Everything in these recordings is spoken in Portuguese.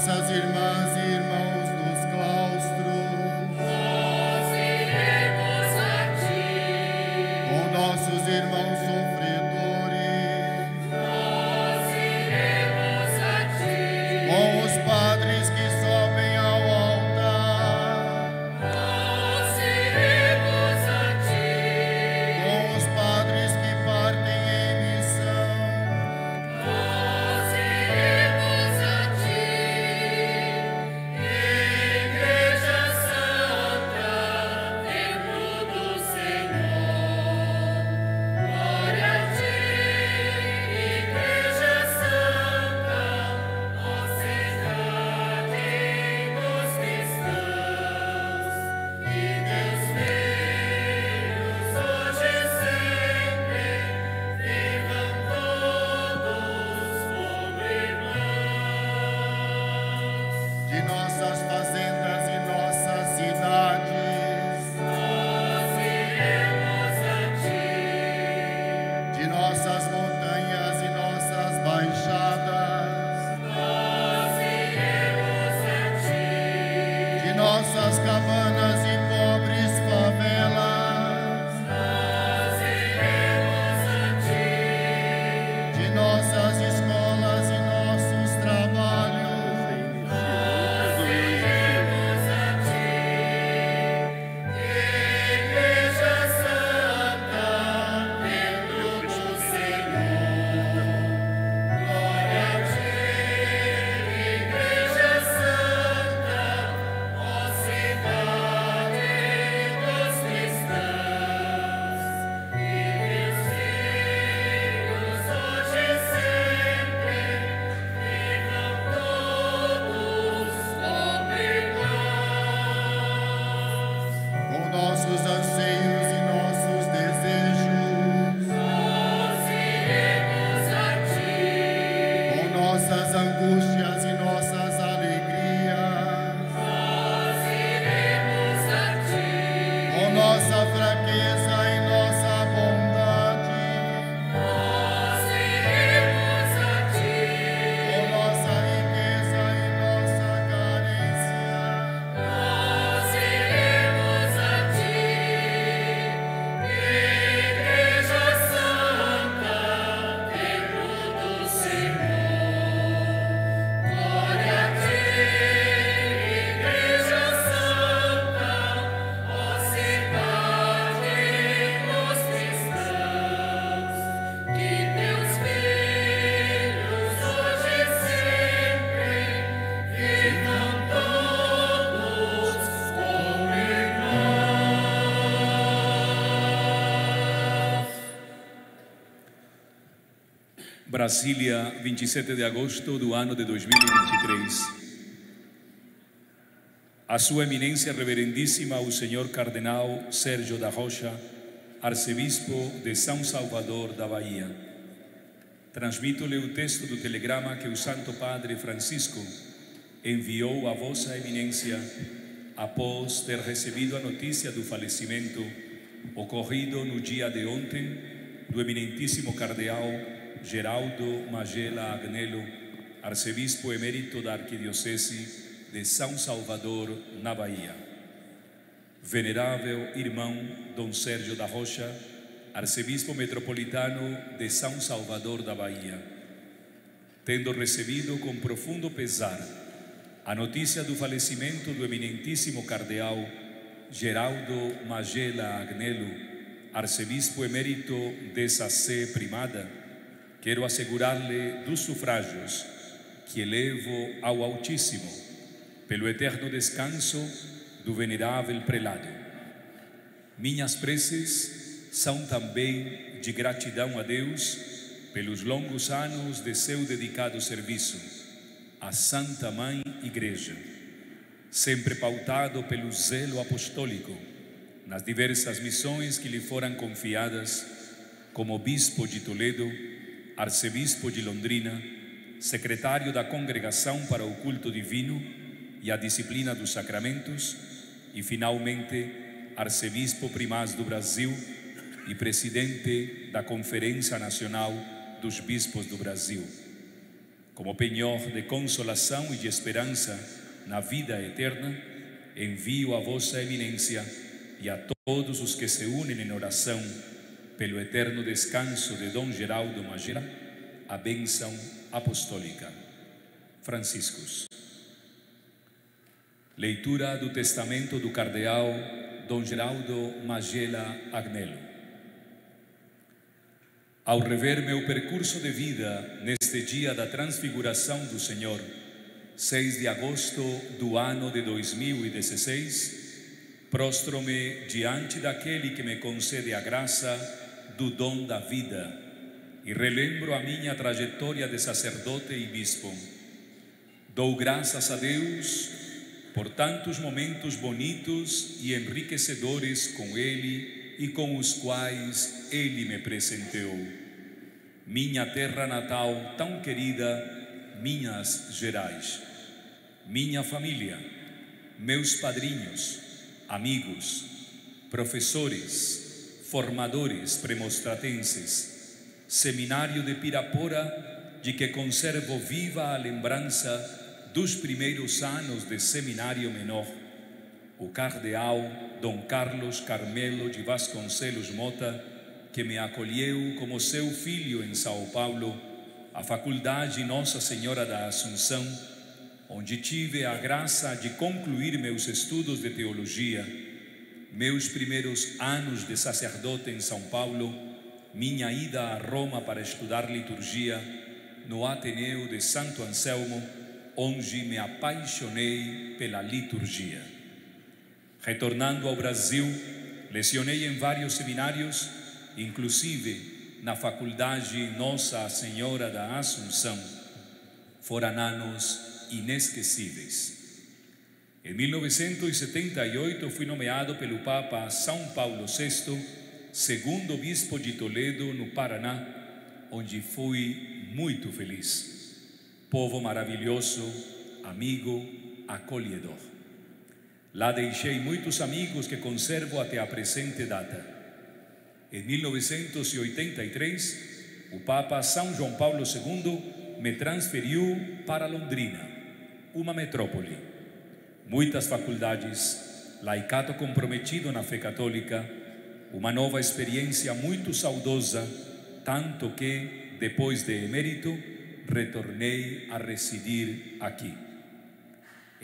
nossas irmãs e irmãos dos claustros, nós iremos a ti. com nossos irmãos sofredores, Nós iremos a ti. com os padres que sobem ao altar, Nós iremos a ti. com os padres que partem em missão, Nós iremos a ti. Igreja Santa, templo do Senhor. Glória a ti, Igreja Santa, ó cidade dos cristãos. E teus filhos hoje e sempre vivam todos como irmãos. de nossas fazendas e nossas cidades, Nós iremos a ti. de nossas montanhas e nossas baixadas, Nós iremos a ti. de nossas cabanas e pobres favelas, Nós iremos a ti. de nossas escolas e nossos trabalhos, Nós iremos a ti. Igreja Santa, templo do Senhor. Glória a ti, Igreja Santa, ó cidade dos cristãos. E teus filhos hoje e sempre vivam todos como irmãos. com nossos anseios e nossos desejos, Nós iremos a ti. com nossas angústias e nossas alegrias, Nós iremos a ti. com nossa fraqueza e nossa bondade, Nós iremos a ti. com nossa riqueza e nossa carência, Nós iremos a ti. Igreja Santa, templo do Senhor. Glória a ti, Igreja Santa, ó cidade dos cristãos. Que teus filhos hoje e sempre vivam todos como irmãos. Brasília, 27 de agosto do ano de 2023. A Sua Eminência Reverendíssima, o Senhor Cardenal Sérgio da Rocha, Arcebispo de São Salvador da Bahia. Transmito-lhe o texto do telegrama que o Santo Padre Francisco enviou a Vossa Eminência após ter recebido a notícia do falecimento ocorrido no dia de ontem do eminentíssimo Cardeal Geraldo Magela Agnello, Arcebispo emérito da Arquidiocese de São Salvador, na Bahia. Venerável irmão Dom Sérgio da Rocha, Arcebispo metropolitano de São Salvador da Bahia, tendo recebido com profundo pesar a notícia do falecimento do eminentíssimo Cardeal Geraldo Magela Agnello, Arcebispo emérito dessa sé primada, quero assegurar-lhe dos sufrágios que elevo ao Altíssimo pelo eterno descanso do venerável prelado. Minhas preces são também de gratidão a Deus pelos longos anos de seu dedicado serviço à Santa Mãe Igreja, sempre pautado pelo zelo apostólico nas diversas missões que lhe foram confiadas como Bispo de Toledo, Arcebispo de Londrina, Secretário da Congregação para o Culto Divino e a Disciplina dos Sacramentos e, finalmente, Arcebispo Primaz do Brasil e Presidente da Conferência Nacional dos Bispos do Brasil. Como penhor de consolação e de esperança na vida eterna, envio a vossa eminência e a todos os que se unem em oração pelo eterno descanso de Dom Geraldo Magela, a bênção apostólica. Franciscus. Leitura do testamento do cardeal Dom Geraldo Magela Agnello. Ao rever meu percurso de vida neste dia da transfiguração do Senhor, 6 de agosto do ano de 2016, prostro-me diante daquele que me concede a graça do dom da vida e relembro a minha trajetória de sacerdote e bispo. Dou graças a Deus por tantos momentos bonitos e enriquecedores com Ele e com os quais Ele me presenteou. Minha terra natal tão querida, Minas Gerais. Minha família, meus padrinhos, amigos, professores, formadores premostratenses, seminário de Pirapora, de que conservo viva a lembrança dos primeiros anos de seminário menor, o cardeal Dom Carlos Carmelo de Vasconcelos Mota, que me acolheu como seu filho em São Paulo, a Faculdade Nossa Senhora da Assunção, onde tive a graça de concluir meus estudos de teologia, meus primeiros anos de sacerdote em São Paulo, minha ida a Roma para estudar liturgia no Ateneu de Santo Anselmo, onde me apaixonei pela liturgia. Retornando ao Brasil, lecionei em vários seminários, inclusive na Faculdade Nossa Senhora da Assunção. Foram anos inesquecíveis. Em 1978 fui nomeado pelo Papa São Paulo VI, segundo bispo de Toledo, no Paraná, onde fui muito feliz. Povo maravilhoso, amigo, acolhedor. Lá deixei muitos amigos que conservo até a presente data. Em 1983, o Papa São João Paulo II me transferiu para Londrina, uma metrópole. Muitas faculdades, laicato comprometido na fé católica, uma nova experiência muito saudosa, tanto que, depois de emérito, retornei a residir aqui. Em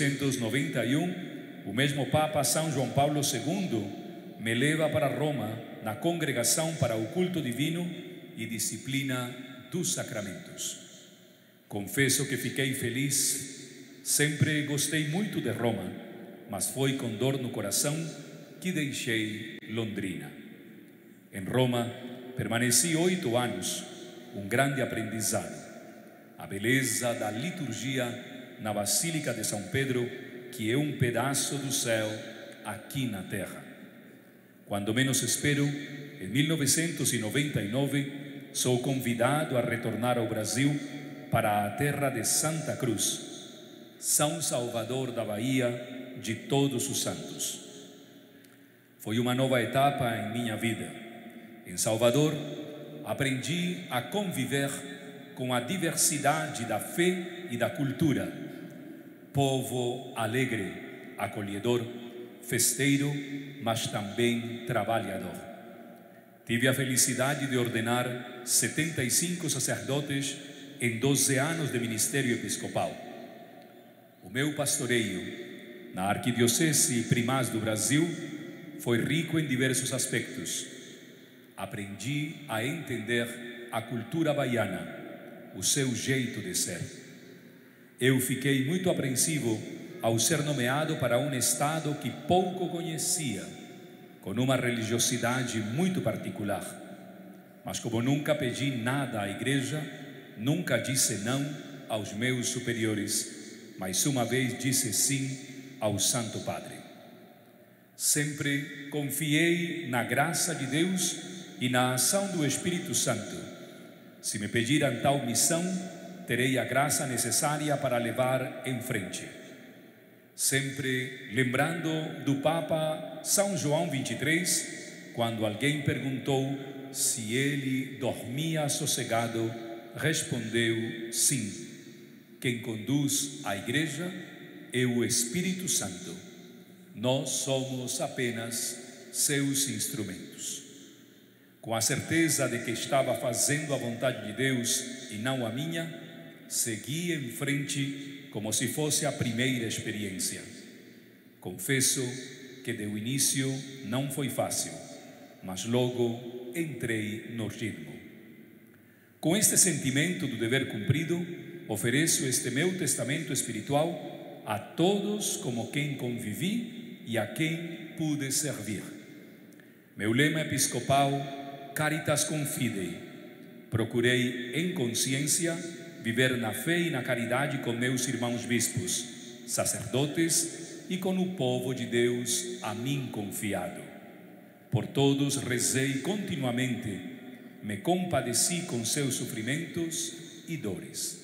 1991, o mesmo Papa São João Paulo II me leva para Roma na Congregação para o Culto Divino e Disciplina dos Sacramentos. Confesso que fiquei feliz, sempre gostei muito de Roma, mas foi com dor no coração que deixei Londrina. Em Roma, permaneci 8 anos, um grande aprendizado. A beleza da liturgia na Basílica de São Pedro, que é um pedaço do céu aqui na terra. Quando menos espero, em 1999, sou convidado a retornar ao Brasil para a terra de Santa Cruz, São Salvador da Bahia, de Todos os Santos. Foi uma nova etapa em minha vida. Em Salvador, aprendi a conviver com a diversidade da fé e da cultura. Povo alegre, acolhedor, festeiro, mas também trabalhador. Tive a felicidade de ordenar 75 sacerdotes em 12 anos de ministério episcopal. O meu pastoreio na Arquidiocese Primaz do Brasil foi rico em diversos aspectos. Aprendi a entender a cultura baiana, o seu jeito de ser. Eu fiquei muito apreensivo ao ser nomeado para um estado que pouco conhecia, com uma religiosidade muito particular. Mas como nunca pedi nada à igreja, nunca disse não aos meus superiores, mas uma vez disse sim ao Santo Padre. Sempre confiei na graça de Deus e na ação do Espírito Santo. Se me pediram tal missão, terei a graça necessária para levar em frente. Sempre lembrando do Papa São João XXIII, quando alguém perguntou se ele dormia sossegado, respondeu sim. Quem conduz a igreja é o Espírito Santo. Nós somos apenas seus instrumentos. Com a certeza de que estava fazendo a vontade de Deus e não a minha, segui em frente como se fosse a primeira experiência. Confesso que de início não foi fácil, mas logo entrei no ritmo. Com este sentimento do dever cumprido, ofereço este meu testamento espiritual a todos como quem convivi e a quem pude servir. Meu lema episcopal, Caritas Confidei. Procurei, em consciência, viver na fé e na caridade com meus irmãos bispos, sacerdotes e com o povo de Deus a mim confiado. Por todos rezei continuamente, me compadeci com seus sofrimentos e dores.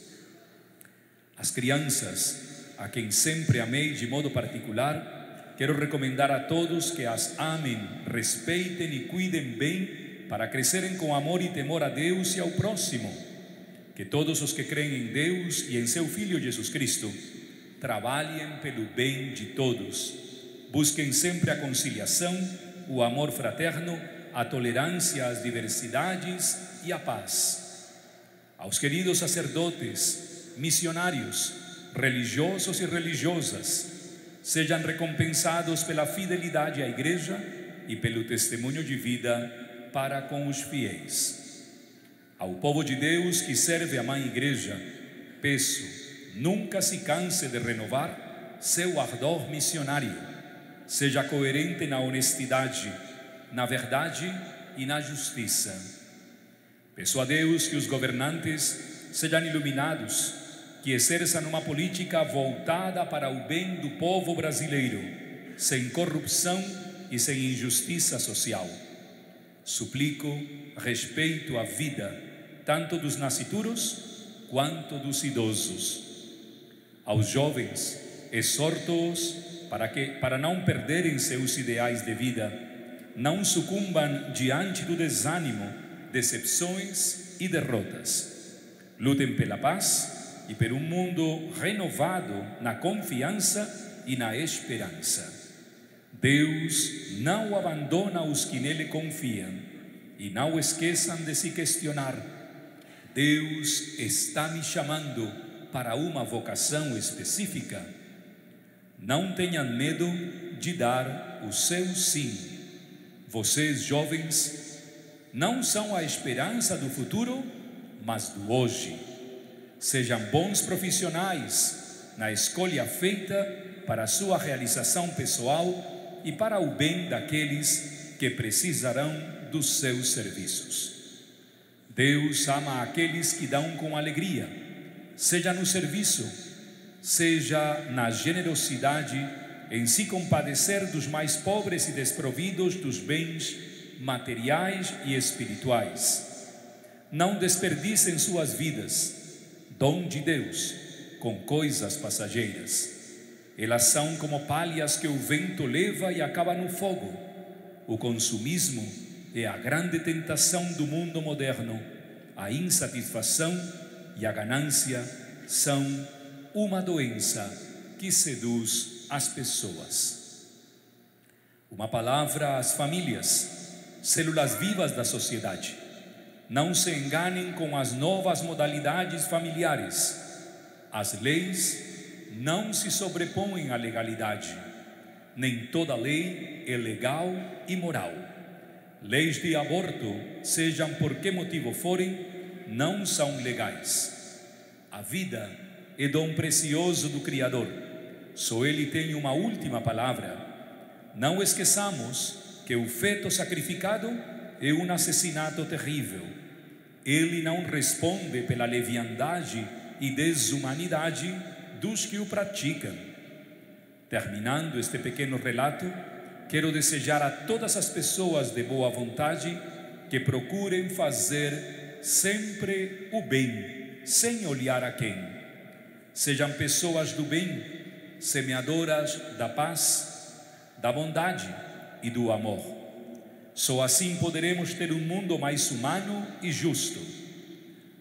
As crianças, a quem sempre amei de modo particular, quero recomendar a todos que as amem, respeitem e cuidem bem para crescerem com amor e temor a Deus e ao próximo. Que todos os que creem em Deus e em seu Filho Jesus Cristo trabalhem pelo bem de todos, busquem sempre a conciliação, o amor fraterno, a tolerância às diversidades e a paz. Aos queridos sacerdotes, missionários, religiosos e religiosas, sejam recompensados pela fidelidade à Igreja e pelo testemunho de vida para com os fiéis. Ao povo de Deus que serve a Mãe Igreja, peço, nunca se canse de renovar seu ardor missionário. Seja coerente na honestidade, na verdade e na justiça. Peço a Deus que os governantes sejam iluminados, que exerçam uma política voltada para o bem do povo brasileiro, sem corrupção e sem injustiça social. Suplico respeito à vida, tanto dos nascituros quanto dos idosos. Aos jovens, exorto-os para não perderem seus ideais de vida, não sucumbam diante do desânimo, decepções e derrotas. Lutem pela paz e por um mundo renovado na confiança e na esperança. Deus não abandona os que nele confiam e não esqueçam de se questionar. Deus está me chamando para uma vocação específica. Não tenham medo de dar o seu sim. Vocês, jovens, não são a esperança do futuro, mas do hoje. Sejam bons profissionais na escolha feita para a sua realização pessoal e para o bem daqueles que precisarão dos seus serviços. Deus ama aqueles que dão com alegria, seja no serviço, seja na generosidade, em se compadecer dos mais pobres e desprovidos dos bens materiais e espirituais. Não desperdicem suas vidas, dom de Deus, com coisas passageiras. Elas são como palhas que o vento leva e acaba no fogo. O consumismo é a grande tentação do mundo moderno. A insatisfação e a ganância são uma doença que seduz as pessoas. Uma palavra às famílias, células vivas da sociedade. Não se enganem com as novas modalidades familiares. As leis não se sobrepõem à legalidade. Nem toda lei é legal e moral. Leis de aborto, sejam por que motivo forem, não são legais. A vida é dom precioso do Criador. Só Ele tem uma última palavra. Não esqueçamos que o feto sacrificado é um assassinato terrível. Ele não responde pela leviandade e desumanidade dos que o praticam. Terminando este pequeno relato, quero desejar a todas as pessoas de boa vontade que procurem fazer sempre o bem, sem olhar a quem. Sejam pessoas do bem, semeadoras da paz, da bondade e do amor. Só assim poderemos ter um mundo mais humano e justo.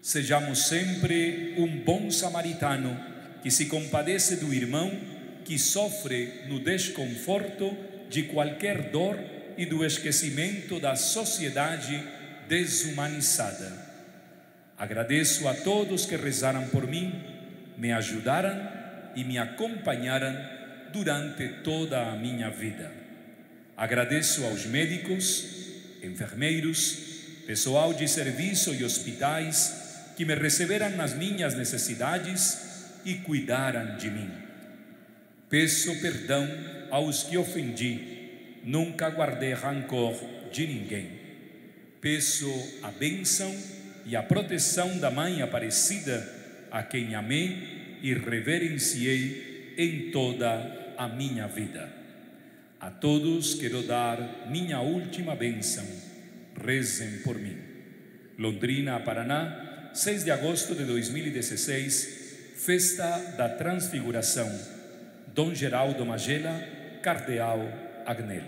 Sejamos sempre um bom samaritano que se compadece do irmão que sofre no desconforto de qualquer dor e do esquecimento da sociedade desumanizada. Agradeço a todos que rezaram por mim, me ajudaram e me acompanharam durante toda a minha vida. Agradeço aos médicos, enfermeiros, pessoal de serviço e hospitais que me receberam nas minhas necessidades e cuidaram de mim. Peço perdão aos que ofendi, nunca guardei rancor de ninguém. Peço a bênção e a proteção da Mãe Aparecida, a quem amei e reverenciei em toda a minha vida. A todos quero dar minha última bênção. Rezem por mim. Londrina, Paraná, 6 de agosto de 2016, Festa da Transfiguração. Dom Geraldo Magela, Cardeal Agnello.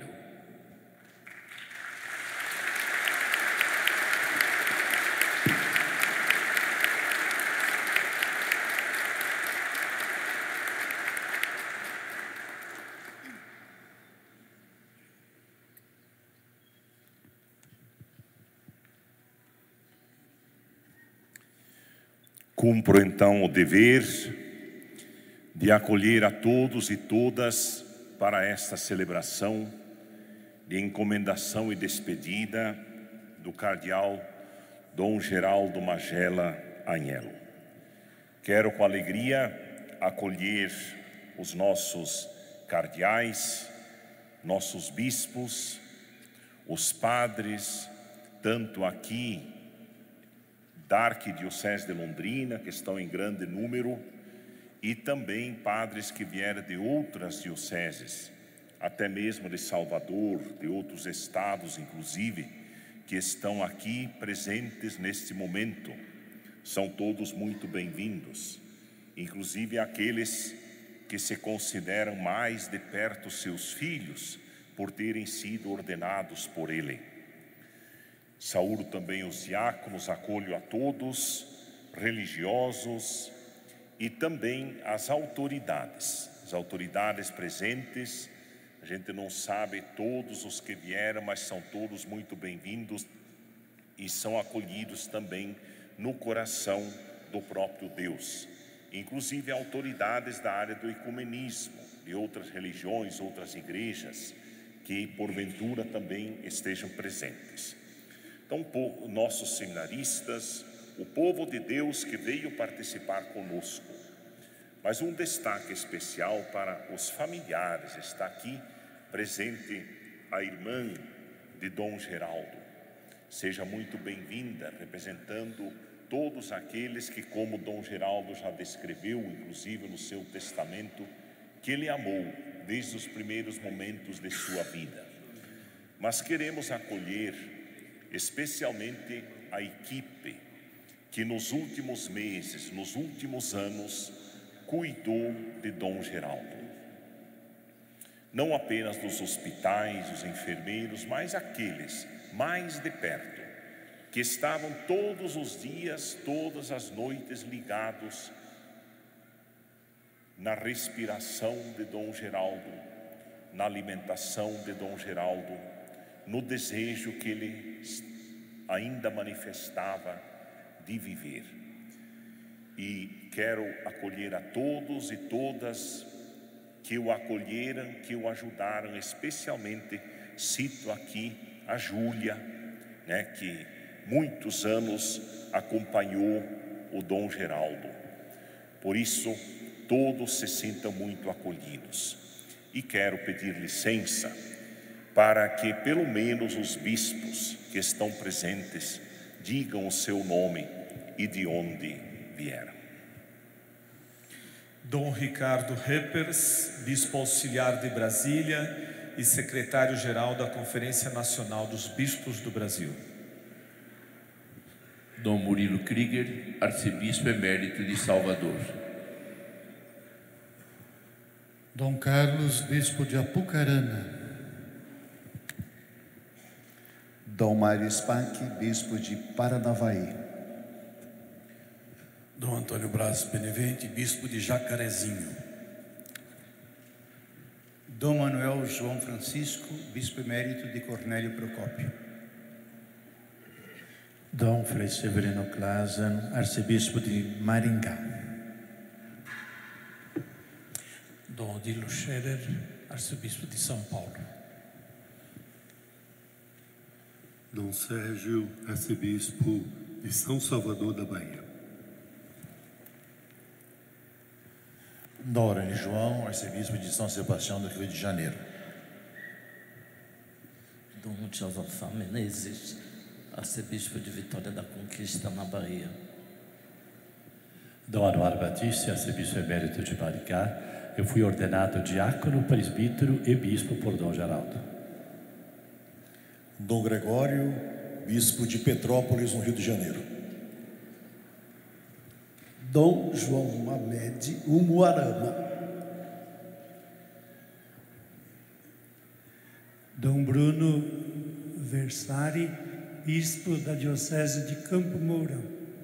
Cumpro então o dever de acolher a todos e todas para esta celebração de encomendação e despedida do cardeal Dom Geraldo Magela Agnello. Quero com alegria acolher os nossos cardeais, nossos bispos, os padres, tanto aqui da Arquidiocese de Londrina, que estão em grande número, e também padres que vieram de outras dioceses, até mesmo de Salvador, de outros estados, inclusive, que estão aqui presentes neste momento. São todos muito bem-vindos, inclusive aqueles que se consideram mais de perto seus filhos, por terem sido ordenados por ele. Saúdo também os diáconos, acolho a todos, religiosos e também as autoridades presentes. A gente não sabe todos os que vieram, mas são todos muito bem-vindos e são acolhidos também no coração do próprio Deus. Inclusive autoridades da área do ecumenismo, de outras religiões, outras igrejas, que porventura também estejam presentes. Então, nossos seminaristas, o povo de Deus que veio participar conosco. Mas um destaque especial para os familiares. Está aqui presente a irmã de Dom Geraldo. Seja muito bem-vinda, representando todos aqueles que, como Dom Geraldo já descreveu, inclusive no seu testamento, que ele amou desde os primeiros momentos de sua vida. Mas queremos acolher especialmente a equipe que nos últimos meses, nos últimos anos, cuidou de Dom Geraldo. Não apenas dos hospitais, os enfermeiros, mas aqueles mais de perto, que estavam todos os dias, todas as noites ligados na respiração de Dom Geraldo, na alimentação de Dom Geraldo, no desejo que ele ainda manifestava de viver. E quero acolher a todos e todas que o acolheram, que o ajudaram, especialmente cito aqui a Júlia, que muitos anos acompanhou o Dom Geraldo. Por isso, todos se sintam muito acolhidos. E quero pedir licença para que pelo menos os bispos que estão presentes digam o seu nome e de onde vieram. Dom Ricardo Reppers, Bispo Auxiliar de Brasília e Secretário-Geral da Conferência Nacional dos Bispos do Brasil. Dom Murilo Krieger, Arcebispo Emérito de Salvador. Dom Carlos, Bispo de Apucarana. Dom Mário Spack, Bispo de Paranavaí. Dom Antônio Braz Benevente, bispo de Jacarezinho. Dom Manuel João Francisco, bispo emérito de Cornélio Procópio. Dom Frei Severino Clasen, arcebispo de Maringá. Dom Odilo Scherer, arcebispo de São Paulo. Dom Sérgio, arcebispo de São Salvador da Bahia. Dom Aurélio João, arcebispo de São Sebastião do Rio de Janeiro. Dom Josafá Menezes, arcebispo de Vitória da Conquista, na Bahia. Dom Anuário Batista, arcebispo emérito de Maricá. Eu fui ordenado diácono, presbítero e bispo por Dom Geraldo. Dom Gregório, bispo de Petrópolis, no Rio de Janeiro. Dom João Mamed Umuarama. Dom Bruno Versari, bispo da Diocese de Campo Mourão.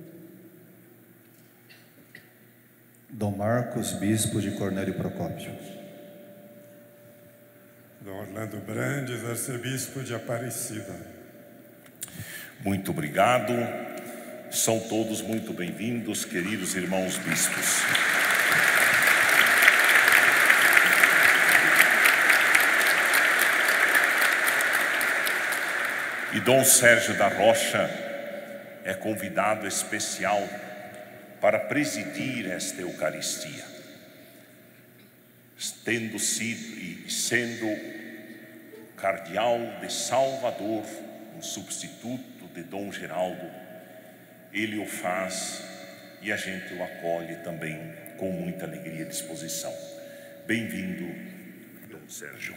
Dom Marcos, bispo de Cornélio Procópio. Dom Orlando Brandes, arcebispo de Aparecida. Muito obrigado. São todos muito bem-vindos, queridos irmãos bispos. E Dom Sérgio da Rocha é convidado especial para presidir esta Eucaristia, tendo sido e sendo cardeal de Salvador, um substituto de Dom Geraldo. Ele o faz e a gente o acolhe também com muita alegria e disposição. Bem-vindo, Dom Sérgio.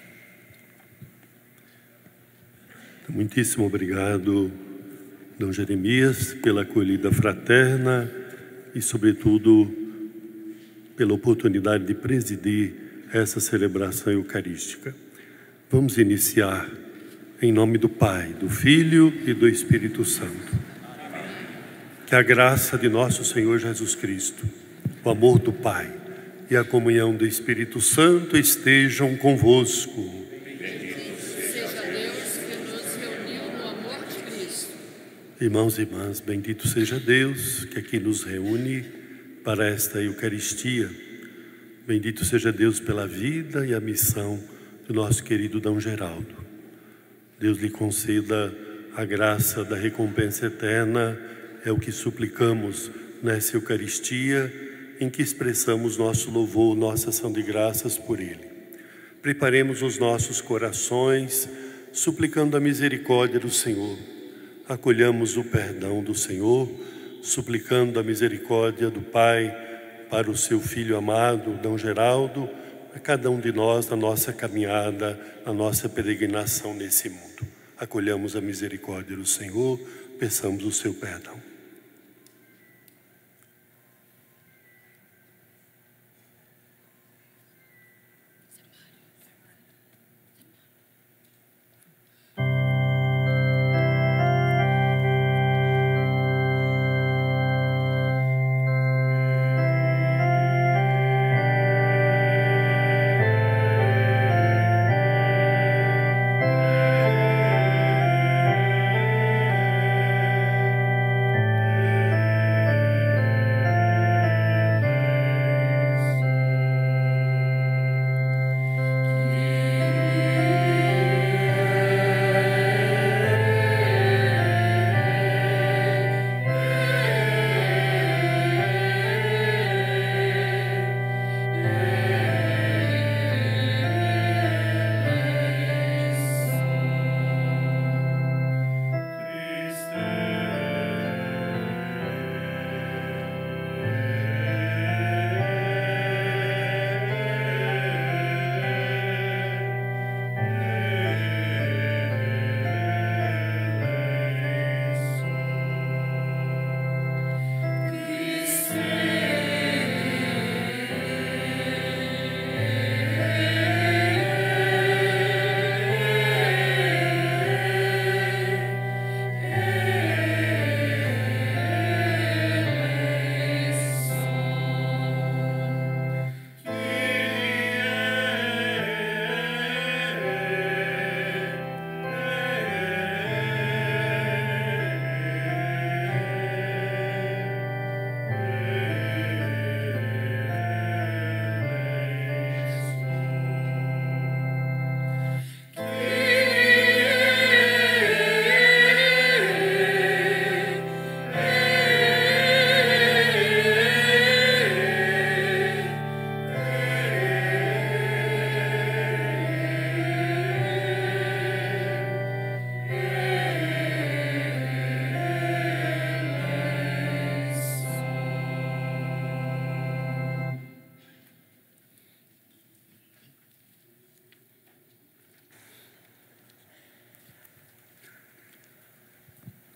Muitíssimo obrigado, Dom Jeremias, pela acolhida fraterna e, sobretudo, pela oportunidade de presidir essa celebração eucarística. Vamos iniciar em nome do Pai, do Filho e do Espírito Santo. Que a graça de nosso Senhor Jesus Cristo, o amor do Pai e a comunhão do Espírito Santo estejam convosco. Bendito seja Deus que nos reuniu no amor de Cristo. Irmãos e irmãs, bendito seja Deus que aqui nos reúne para esta Eucaristia. Bendito seja Deus pela vida e a missão do nosso querido Dom Geraldo. Deus lhe conceda a graça da recompensa eterna. É o que suplicamos nessa Eucaristia, em que expressamos nosso louvor, nossa ação de graças por Ele. Preparemos os nossos corações, suplicando a misericórdia do Senhor. Acolhamos o perdão do Senhor, suplicando a misericórdia do Pai para o seu Filho amado, Dom Geraldo, a cada um de nós na nossa caminhada, na nossa peregrinação nesse mundo. Acolhamos a misericórdia do Senhor, peçamos o seu perdão.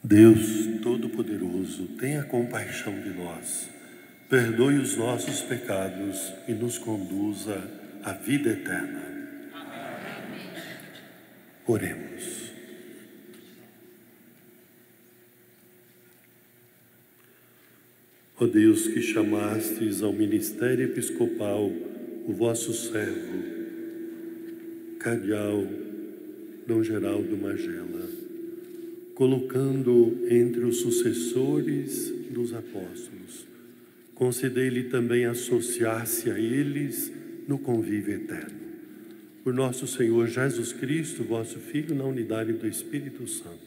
Deus Todo-Poderoso, tenha compaixão de nós, perdoe os nossos pecados e nos conduza à vida eterna. Oremos. Ó Deus, que chamastes ao ministério episcopal o vosso servo, Cardeal Dom Geraldo Magela, colocando entre os sucessores dos apóstolos, concedei-lhe também associar-se a eles no convívio eterno. Por nosso Senhor Jesus Cristo, vosso Filho, na unidade do Espírito Santo.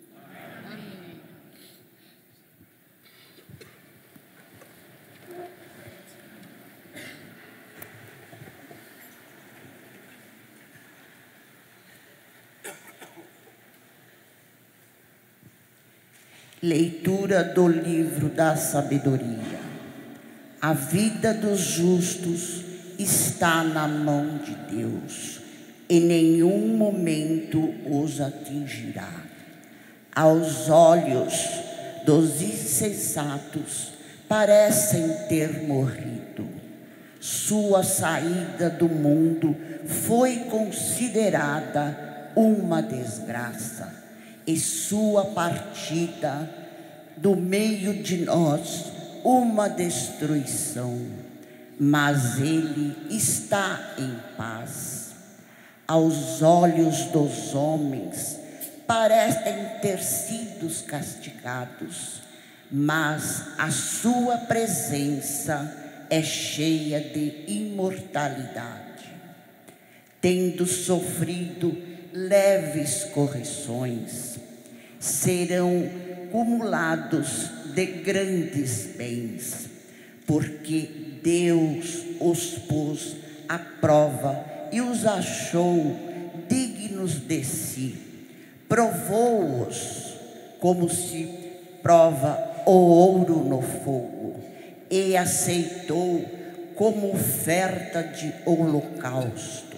Leitura do livro da sabedoria. A vida dos justos está na mão de Deus, em nenhum momento os atingirá. Aos olhos dos insensatos parecem ter morrido. Sua saída do mundo foi considerada uma desgraça, e sua partida do meio de nós uma destruição, mas ele está em paz. Aos olhos dos homens parecem ter sido castigados, mas a sua presença é cheia de imortalidade. Tendo sofrido leves correções, serão cumulados de grandes bens, porque Deus os pôs à prova e os achou dignos de si. Provou-os como se prova o ouro no fogo, e aceitou como oferta de holocaustos.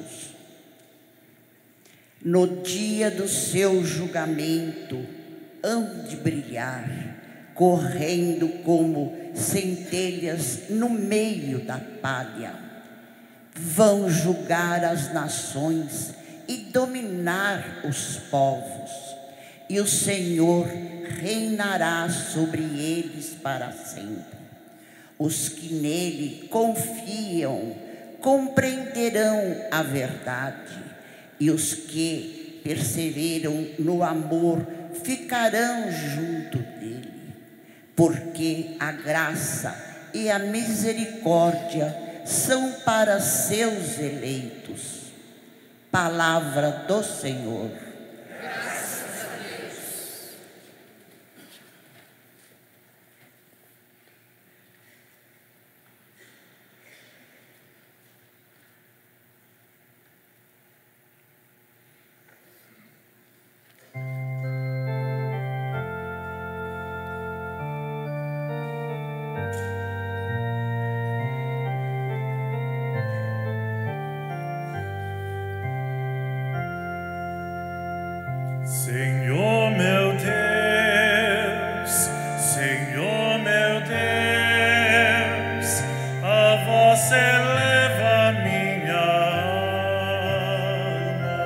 No dia do seu julgamento, hão de brilhar, correndo como centelhas no meio da palha. Vão julgar as nações e dominar os povos, e o Senhor reinará sobre eles para sempre. Os que nele confiam compreenderão a verdade, e os que perseveram no amor ficarão junto dele, porque a graça e a misericórdia são para seus eleitos. Palavra do Senhor. Graças a Deus. Senhor meu Deus, Senhor meu Deus, a vós eleva minha alma.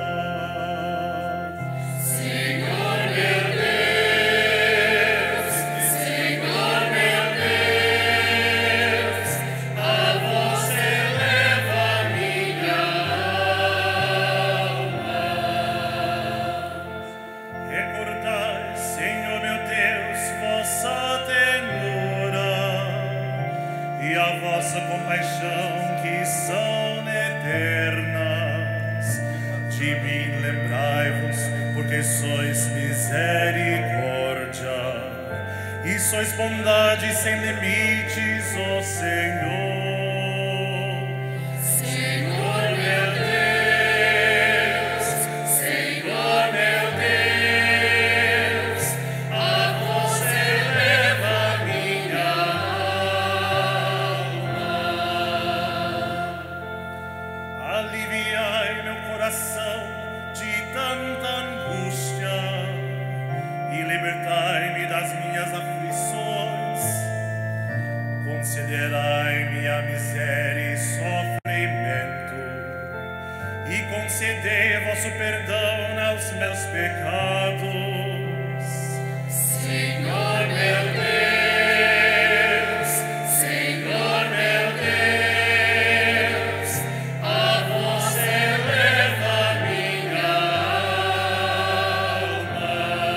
Senhor meu Deus, Senhor meu Deus, a vós eleva minha alma. Recordai, Senhor meu Deus, vossa ternura e a vossa compaixão que são eternas. De mim lembrai-vos, porque sois misericórdia e sois bondade sem limites, ó Senhor. Senhor meu Deus, Senhor meu Deus, a vós eleva minha alma. Aliviai meu coração de tanta angústia e libertai-me perdoai-me a miséria e sofrimento, e concedei vosso perdão aos meus pecados. Senhor meu Deus, Senhor meu Deus, a vós eleva minha alma.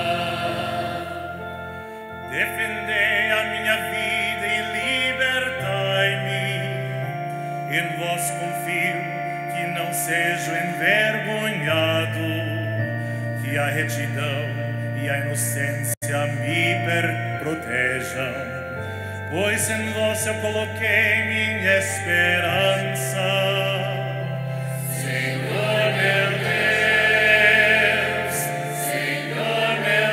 Defendei a minha vida e libertai-me. Em vós confio, que não seja envergonhado, que a retidão e a inocência me protejam, pois em vós eu coloquei minha esperança. Senhor meu Deus, Senhor meu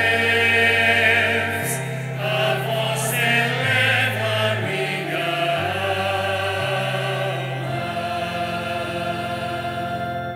Deus, a vós eleva minha alma.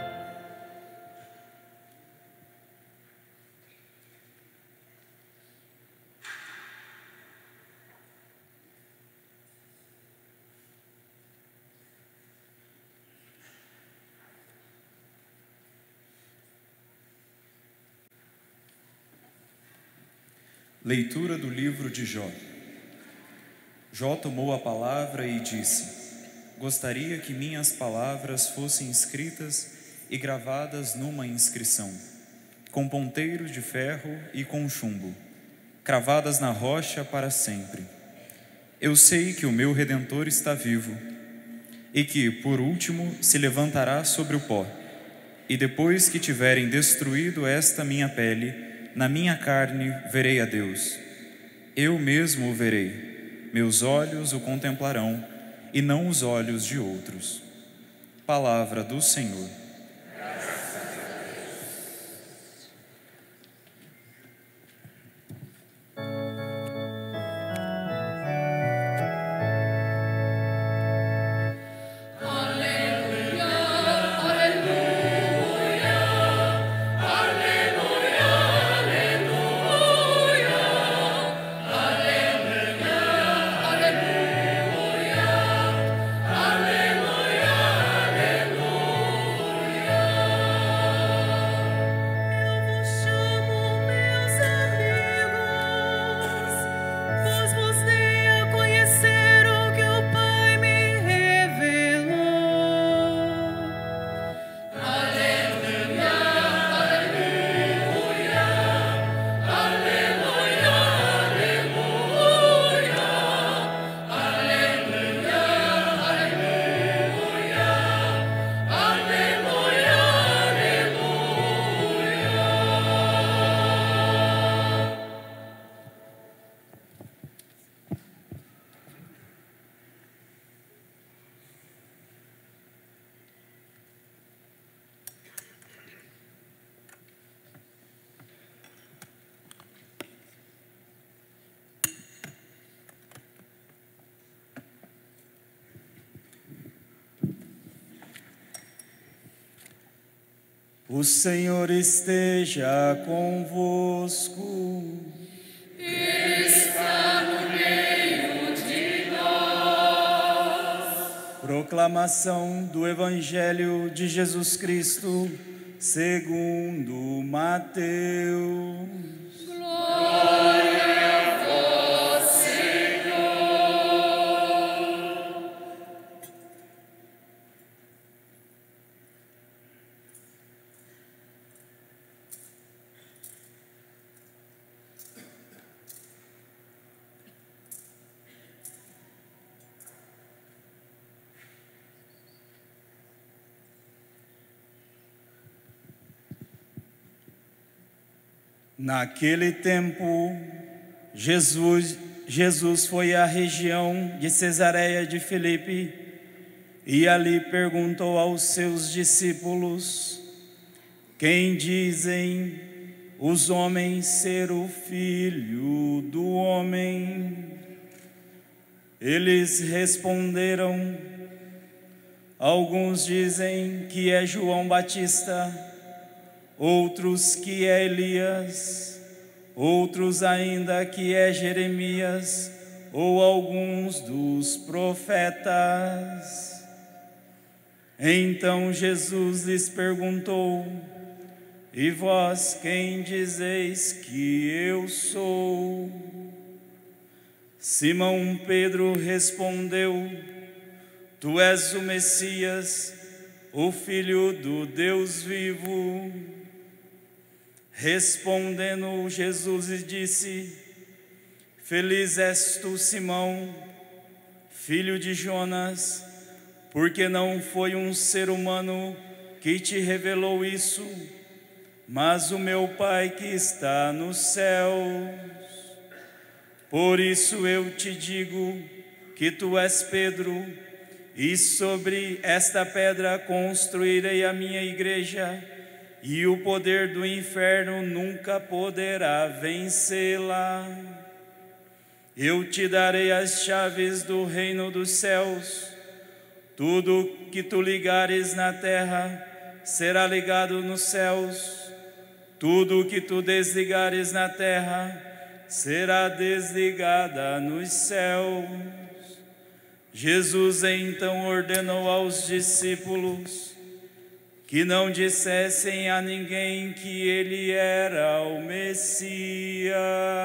Leitura do livro de Jó. Jó tomou a palavra e disse: Gostaria que minhas palavras fossem escritas e gravadas numa inscrição, com ponteiros de ferro e com chumbo, cravadas na rocha para sempre. Eu sei que o meu Redentor está vivo e que, por último, se levantará sobre o pó. E depois que tiverem destruído esta minha pele, na minha carne verei a Deus. Eu mesmo o verei, meus olhos o contemplarão, e não os olhos de outros. Palavra do Senhor. O Senhor esteja convosco. Ele está no meio de nós. Proclamação do Evangelho de Jesus Cristo, segundo Mateus. Glória a vós, Senhor. Naquele tempo, Jesus foi à região de Cesareia de Filipe e ali perguntou aos seus discípulos: Quem dizem os homens ser o Filho do Homem? Eles responderam: Alguns dizem que é João Batista, outros que é Elias, outros ainda que é Jeremias ou alguns dos profetas? Então Jesus lhes perguntou: e vós quem dizeis que eu sou? Simão Pedro respondeu: tu és o Messias, o Filho do Deus vivo. Respondendo Jesus lhe disse: feliz és tu, Simão, filho de Jonas, porque não foi um ser humano que te revelou isso, mas o meu Pai que está nos céus. Por isso eu te digo que tu és Pedro, e sobre esta pedra construirei a minha igreja, e o poder do inferno nunca poderá vencê-la. Eu te darei as chaves do reino dos céus. Tudo que tu ligares na terra será ligado nos céus. Tudo que tu desligares na terra será desligada nos céus. Jesus então ordenou aos discípulos que não dissessem a ninguém que ele era o Messias.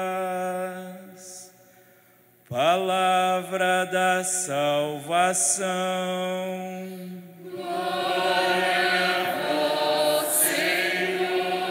Palavra da salvação. Glória a vós, Senhor.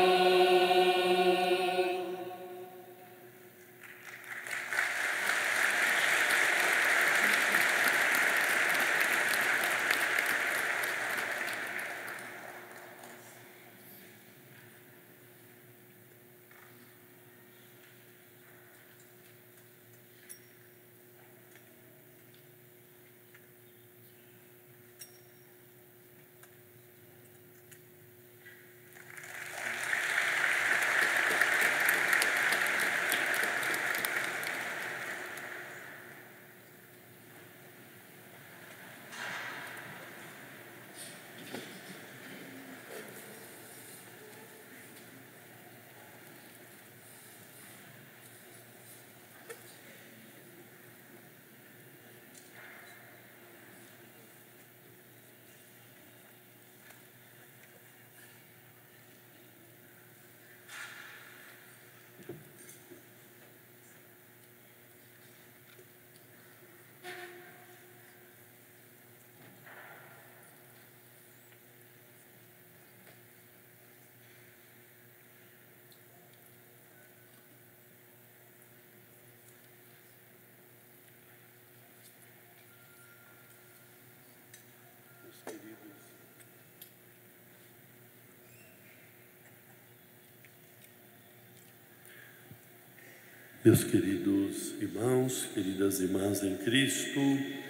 Meus queridos irmãos, queridas irmãs em Cristo,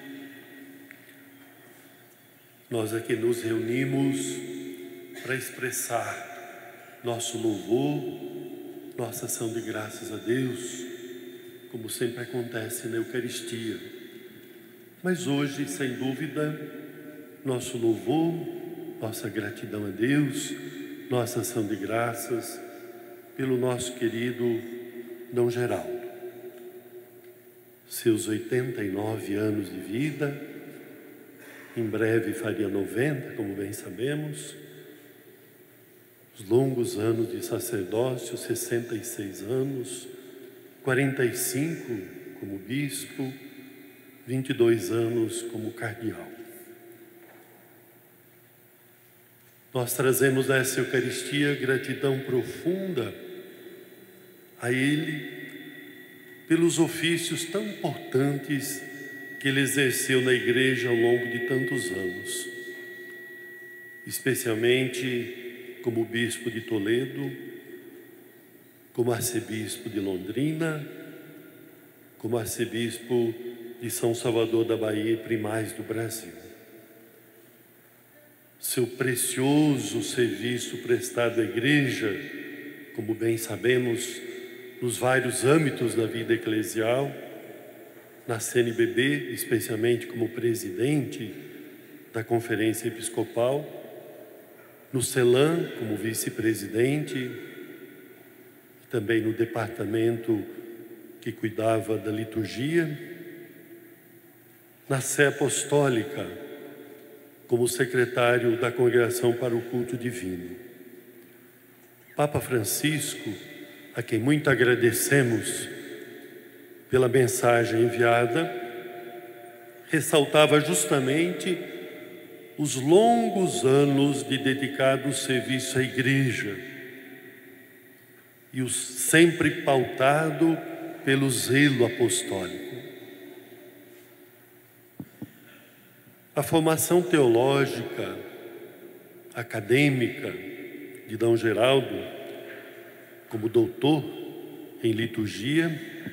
nós aqui nos reunimos para expressar nosso louvor, nossa ação de graças a Deus, como sempre acontece na Eucaristia. Mas hoje, sem dúvida, nosso louvor, nossa gratidão a Deus, nossa ação de graças pelo nosso querido Dom Geraldo, seus 89 anos de vida, em breve faria 90, como bem sabemos, os longos anos de sacerdócio, 66 anos, 45 como bispo, 22 anos como cardeal. Nós trazemos nessa Eucaristia gratidão profunda a ele pelos ofícios tão importantes que ele exerceu na igreja ao longo de tantos anos, especialmente como bispo de Toledo, como arcebispo de Londrina, como arcebispo de São Salvador da Bahia e Primaz do Brasil. Seu precioso serviço prestado à igreja, como bem sabemos, nos vários âmbitos da vida eclesial, na CNBB, especialmente como presidente da Conferência Episcopal, no CELAM, como vice-presidente, também no departamento que cuidava da liturgia, na Sé Apostólica, como secretário da Congregação para o Culto Divino. Papa Francisco, a quem muito agradecemos pela mensagem enviada, ressaltava justamente os longos anos de dedicado serviço à Igreja e o sempre pautado pelo zelo apostólico. A formação teológica, acadêmica de D. Geraldo, como doutor em liturgia,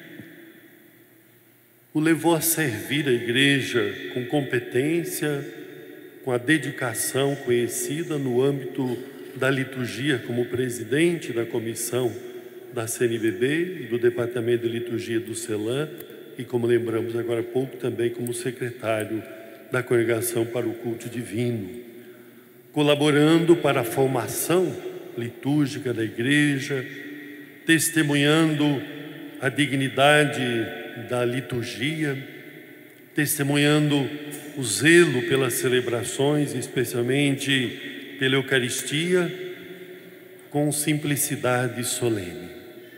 o levou a servir a Igreja com competência, com a dedicação conhecida no âmbito da liturgia, como presidente da comissão da CNBB e do Departamento de Liturgia do CELAM, e como lembramos agora há pouco, também como secretário da Congregação para o Culto Divino, colaborando para a formação litúrgica da Igreja, testemunhando a dignidade da liturgia, testemunhando o zelo pelas celebrações, especialmente pela Eucaristia, com simplicidade solene.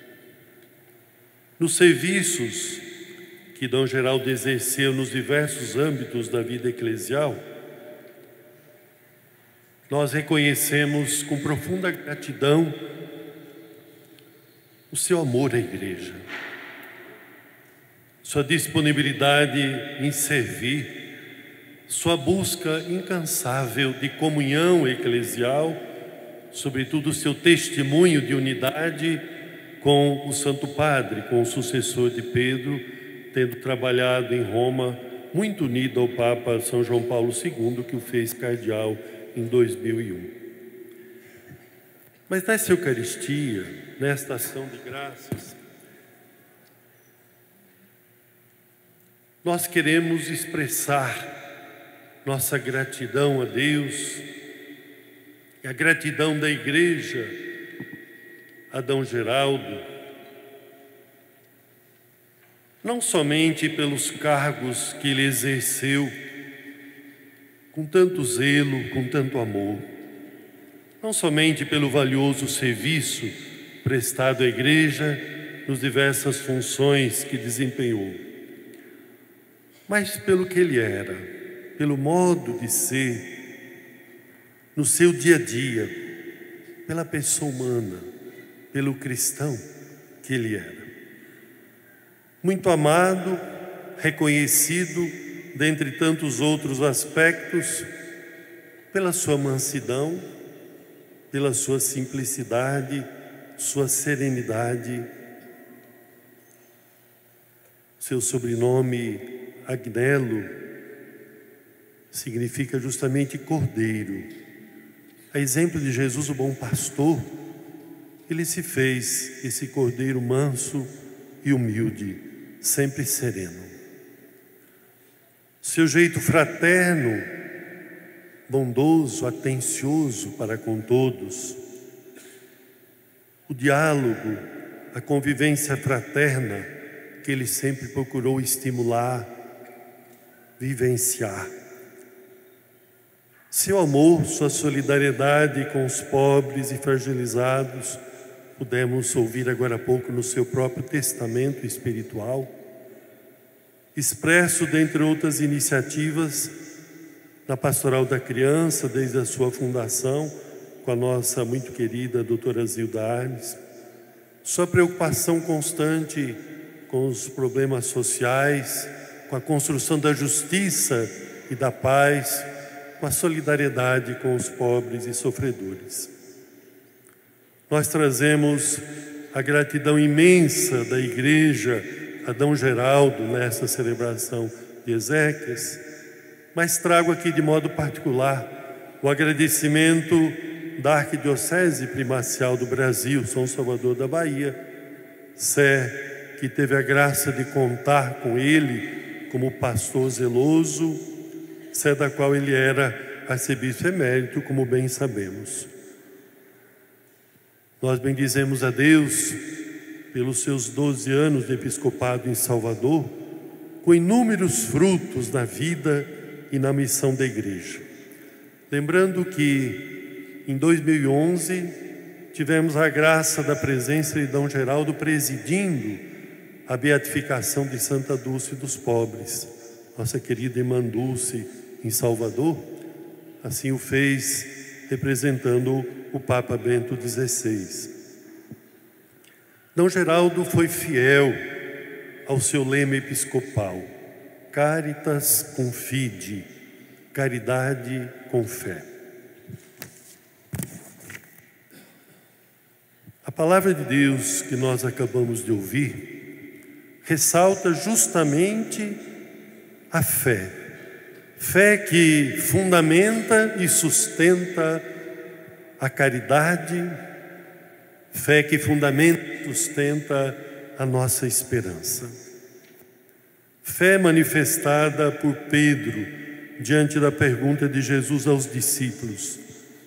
Nos serviços que D. Geraldo exerceu nos diversos âmbitos da vida eclesial, nós reconhecemos com profunda gratidão o seu amor à Igreja, sua disponibilidade em servir, sua busca incansável de comunhão eclesial, sobretudo o seu testemunho de unidade com o Santo Padre, com o sucessor de Pedro, tendo trabalhado em Roma, muito unido ao Papa São João Paulo II, que o fez cardeal em 2001. Mas nessa Eucaristia, nesta ação de graças, nós queremos expressar nossa gratidão a Deus e a gratidão da Igreja a D. Geraldo, não somente pelos cargos que ele exerceu com tanto zelo, com tanto amor, não somente pelo valioso serviço prestado à Igreja nas diversas funções que desempenhou, mas pelo que ele era, pelo modo de ser, no seu dia a dia, pela pessoa humana, pelo cristão que ele era. Muito amado, reconhecido, dentre tantos outros aspectos, pela sua mansidão, pela sua simplicidade, sua serenidade. Seu sobrenome, Agnello, significa justamente cordeiro. A exemplo de Jesus, o bom pastor, ele se fez esse cordeiro manso e humilde, sempre sereno. Seu jeito fraterno, bondoso, atencioso para com todos, o diálogo, a convivência fraterna que ele sempre procurou estimular, vivenciar. Seu amor, sua solidariedade com os pobres e fragilizados, pudemos ouvir agora há pouco no seu próprio testamento espiritual, expresso dentre outras iniciativas na Pastoral da Criança, desde a sua fundação, com a nossa muito querida doutora Zilda Arnes, sua preocupação constante com os problemas sociais, com a construção da justiça e da paz, com a solidariedade com os pobres e sofredores. Nós trazemos a gratidão imensa da Igreja a D. Geraldo nessa celebração de exéquias, mas trago aqui de modo particular o agradecimento da Arquidiocese Primacial do Brasil, São Salvador da Bahia, Sé, que teve a graça de contar com ele como pastor zeloso, Sé da qual ele era arcebispo emérito, como bem sabemos. Nós bendizemos a Deus pelos seus 12 anos de episcopado em Salvador, com inúmeros frutos na vida e na missão da Igreja. Lembrando que em 2011 tivemos a graça da presença de Dom Geraldo presidindo a beatificação de Santa Dulce dos Pobres, nossa querida irmã Dulce em Salvador. Assim o fez representando o Papa Bento XVI. Dom Geraldo foi fiel ao seu lema episcopal: Caritas cum fide, caridade com fé. A palavra de Deus que nós acabamos de ouvir ressalta justamente a fé. Fé que fundamenta e sustenta a caridade, fé que fundamenta e sustenta a nossa esperança. Fé manifestada por Pedro diante da pergunta de Jesus aos discípulos: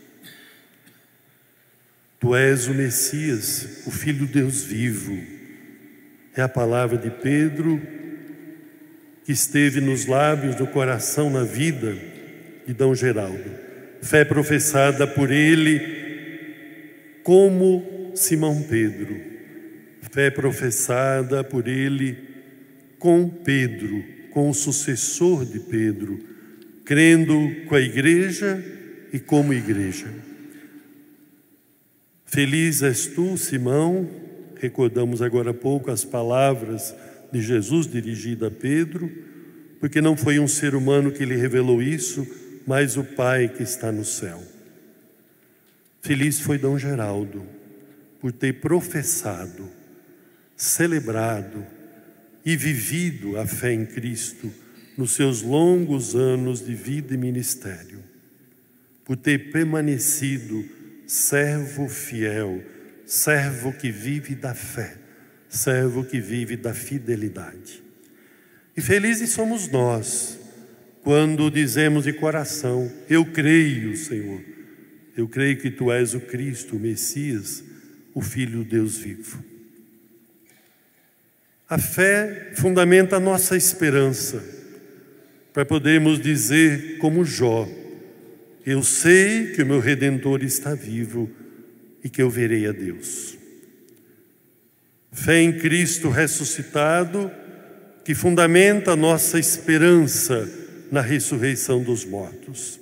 Tu és o Messias, o Filho de Deus vivo. É a palavra de Pedro que esteve nos lábios, no coração, na vida de Dom Geraldo. Fé professada por ele como Simão Pedro. Fé professada por ele com Pedro, com o sucessor de Pedro, crendo com a Igreja e como Igreja. Feliz és tu, Simão. Recordamos agora há pouco as palavras de Jesus dirigida a Pedro, porque não foi um ser humano que lhe revelou isso, mas o Pai que está no céu. Feliz foi Dom Geraldo por ter professado, celebrado e vivido a fé em Cristo nos seus longos anos de vida e ministério, por ter permanecido servo fiel, servo que vive da fé, servo que vive da fidelidade. E felizes somos nós quando dizemos de coração: eu creio, Senhor, eu creio que Tu és o Cristo, o Messias, o Filho de Deus vivo. A fé fundamenta a nossa esperança, para podermos dizer como Jó: eu sei que o meu Redentor está vivo e que eu verei a Deus. Fé em Cristo ressuscitado, que fundamenta a nossa esperança na ressurreição dos mortos.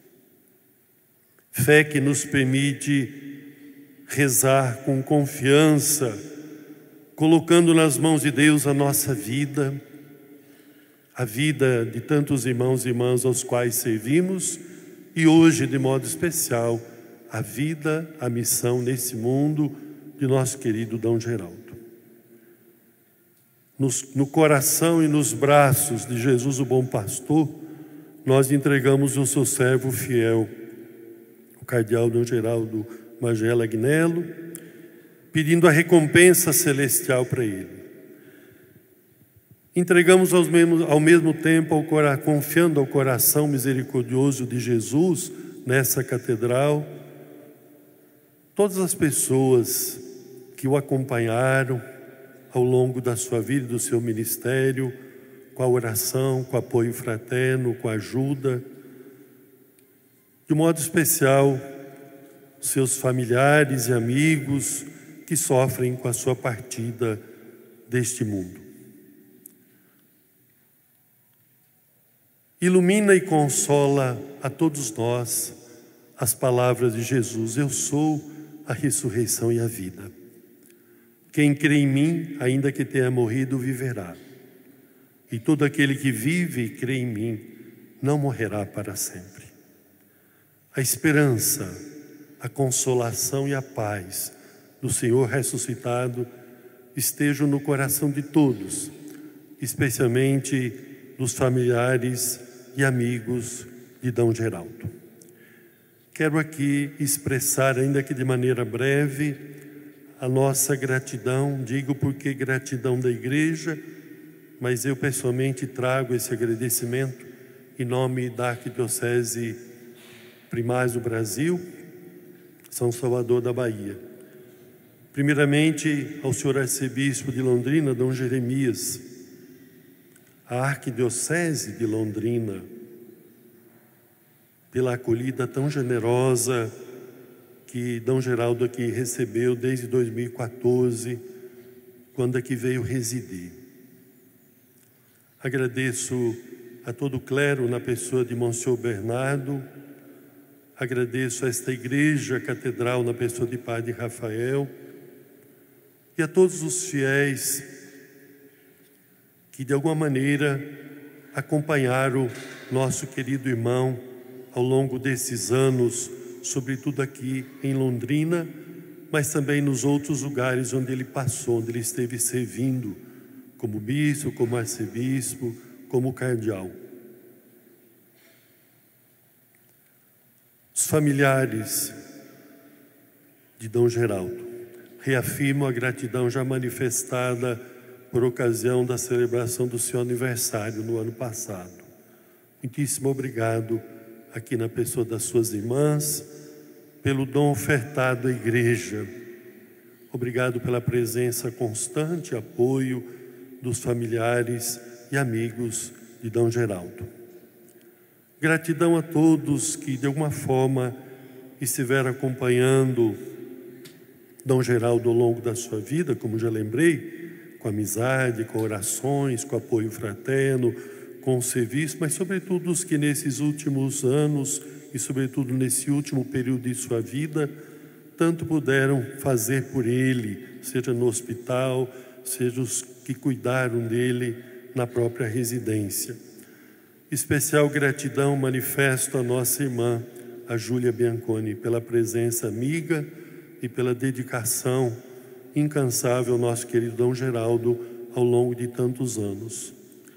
Fé que nos permite rezar com confiança, colocando nas mãos de Deus a nossa vida, a vida de tantos irmãos e irmãs aos quais servimos, e hoje, de modo especial, a vida, a missão nesse mundo de nosso querido Dom Geraldo. No coração e nos braços de Jesus, o bom pastor, nós entregamos o seu servo fiel, o cardeal Dom Geraldo Magela Agnello, pedindo a recompensa celestial para ele. Entregamos ao mesmo tempo, confiando ao coração misericordioso de Jesus, nessa catedral, todas as pessoas que o acompanharam ao longo da sua vida e do seu ministério, com a oração, com o apoio fraterno, com a ajuda. De modo especial, seus familiares e amigos que sofrem com a sua partida deste mundo. Ilumina e consola a todos nós as palavras de Jesus: eu sou a ressurreição e a vida. Quem crê em mim, ainda que tenha morrido, viverá. E todo aquele que vive e crê em mim, não morrerá para sempre. A esperança, a consolação e a paz do Senhor ressuscitado estejam no coração de todos, especialmente dos familiares e amigos de Dom Geraldo. Quero aqui expressar, ainda que de maneira breve, a nossa gratidão. Digo porque gratidão da Igreja, mas eu pessoalmente trago esse agradecimento em nome da Arquidiocese Primaz do Brasil, São Salvador da Bahia. Primeiramente ao senhor arcebispo de Londrina, Dom Jeremias, a Arquidiocese de Londrina, pela acolhida tão generosa que Dom Geraldo aqui recebeu desde 2014, quando aqui veio residir. Agradeço a todo o clero na pessoa de Monsenhor Bernardo, agradeço a esta igreja catedral na pessoa de Padre Rafael e a todos os fiéis que de alguma maneira acompanharam nosso querido irmão ao longo desses anos, sobretudo aqui em Londrina, mas também nos outros lugares onde ele passou, onde ele esteve servindo como bispo, como arcebispo, como cardeal. Os familiares de Dom Geraldo reafirmam a gratidão já manifestada por ocasião da celebração do seu aniversário no ano passado. Muitíssimo obrigado aqui na pessoa das suas irmãs, pelo dom ofertado à igreja. Obrigado pela presença constante e apoio dos familiares e amigos de Dom Geraldo. Gratidão a todos que de alguma forma estiveram acompanhando Dom Geraldo ao longo da sua vida, como já lembrei, com amizade, com orações, com apoio fraterno, com o serviço, mas sobretudo os que nesses últimos anos e sobretudo nesse último período de sua vida, tanto puderam fazer por ele, seja no hospital, seja os que cuidaram dele na própria residência. Especial gratidão manifesto à nossa irmã, a Júlia Bianconi, pela presença amiga e pela dedicação incansável ao nosso querido Dom Geraldo ao longo de tantos anos.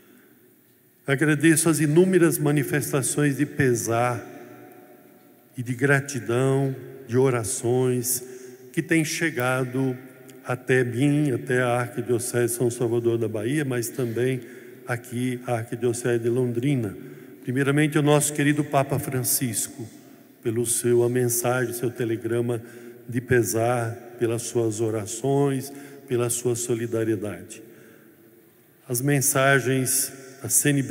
Agradeço as inúmeras manifestações de pesar e de gratidão, de orações que têm chegado até mim, até a Arquidiocese de São Salvador da Bahia, mas também aqui a Arquidiocese de Londrina. Primeiramente, o nosso querido Papa Francisco, pelo sua mensagem, seu telegrama de pesar, pelas suas orações, pela sua solidariedade. As mensagens da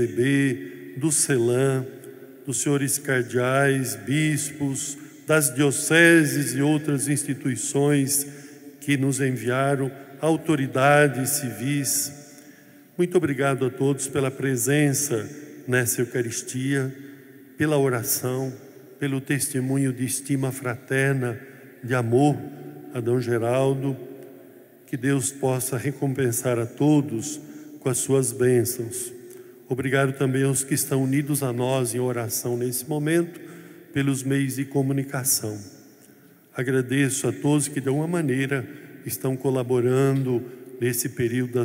CNBB, do CELAM, dos senhores cardeais, bispos, das dioceses e outras instituições que nos enviaram, autoridades civis. Muito obrigado a todos pela presença nessa Eucaristia, pela oração, pelo testemunho de estima fraterna, de amor a Dom Geraldo. Que Deus possa recompensar a todos com as suas bênçãos. Obrigado também aos que estão unidos a nós em oração nesse momento, pelos meios de comunicação. Agradeço a todos que de alguma maneira estão colaborando nesse período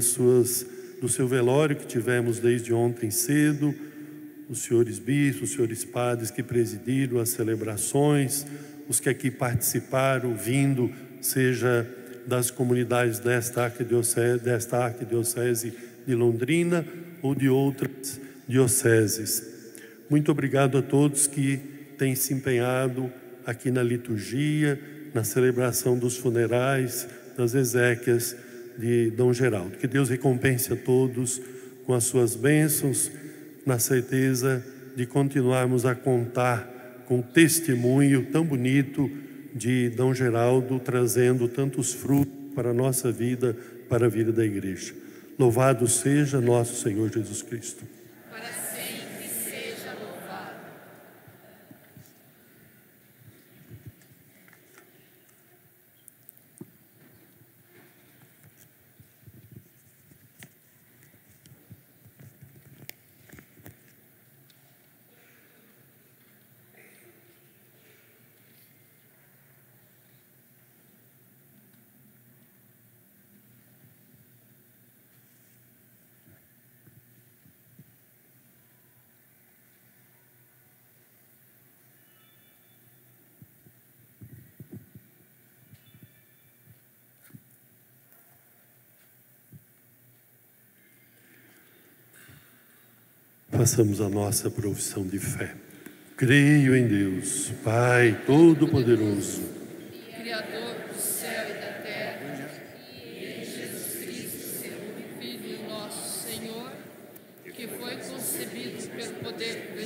do seu velório que tivemos desde ontem cedo, os senhores bispos, os senhores padres que presidiram as celebrações, os que aqui participaram, vindo, seja das comunidades desta arquidiocese de Londrina ou de outras dioceses. Muito obrigado a todos que têm se empenhado aqui na liturgia, na celebração dos funerais, das exéquias de Dom Geraldo. Que Deus recompense a todos com as suas bênçãos, na certeza de continuarmos a contar com o testemunho tão bonito de Dom Geraldo, trazendo tantos frutos para a nossa vida, para a vida da igreja. Louvado seja nosso Senhor Jesus Cristo. Para sempre seja louvado. Façamos a nossa profissão de fé. Creio em Deus, Pai Todo-Poderoso, Criador do céu e da terra, e em Jesus Cristo, seu Filho nosso Senhor, que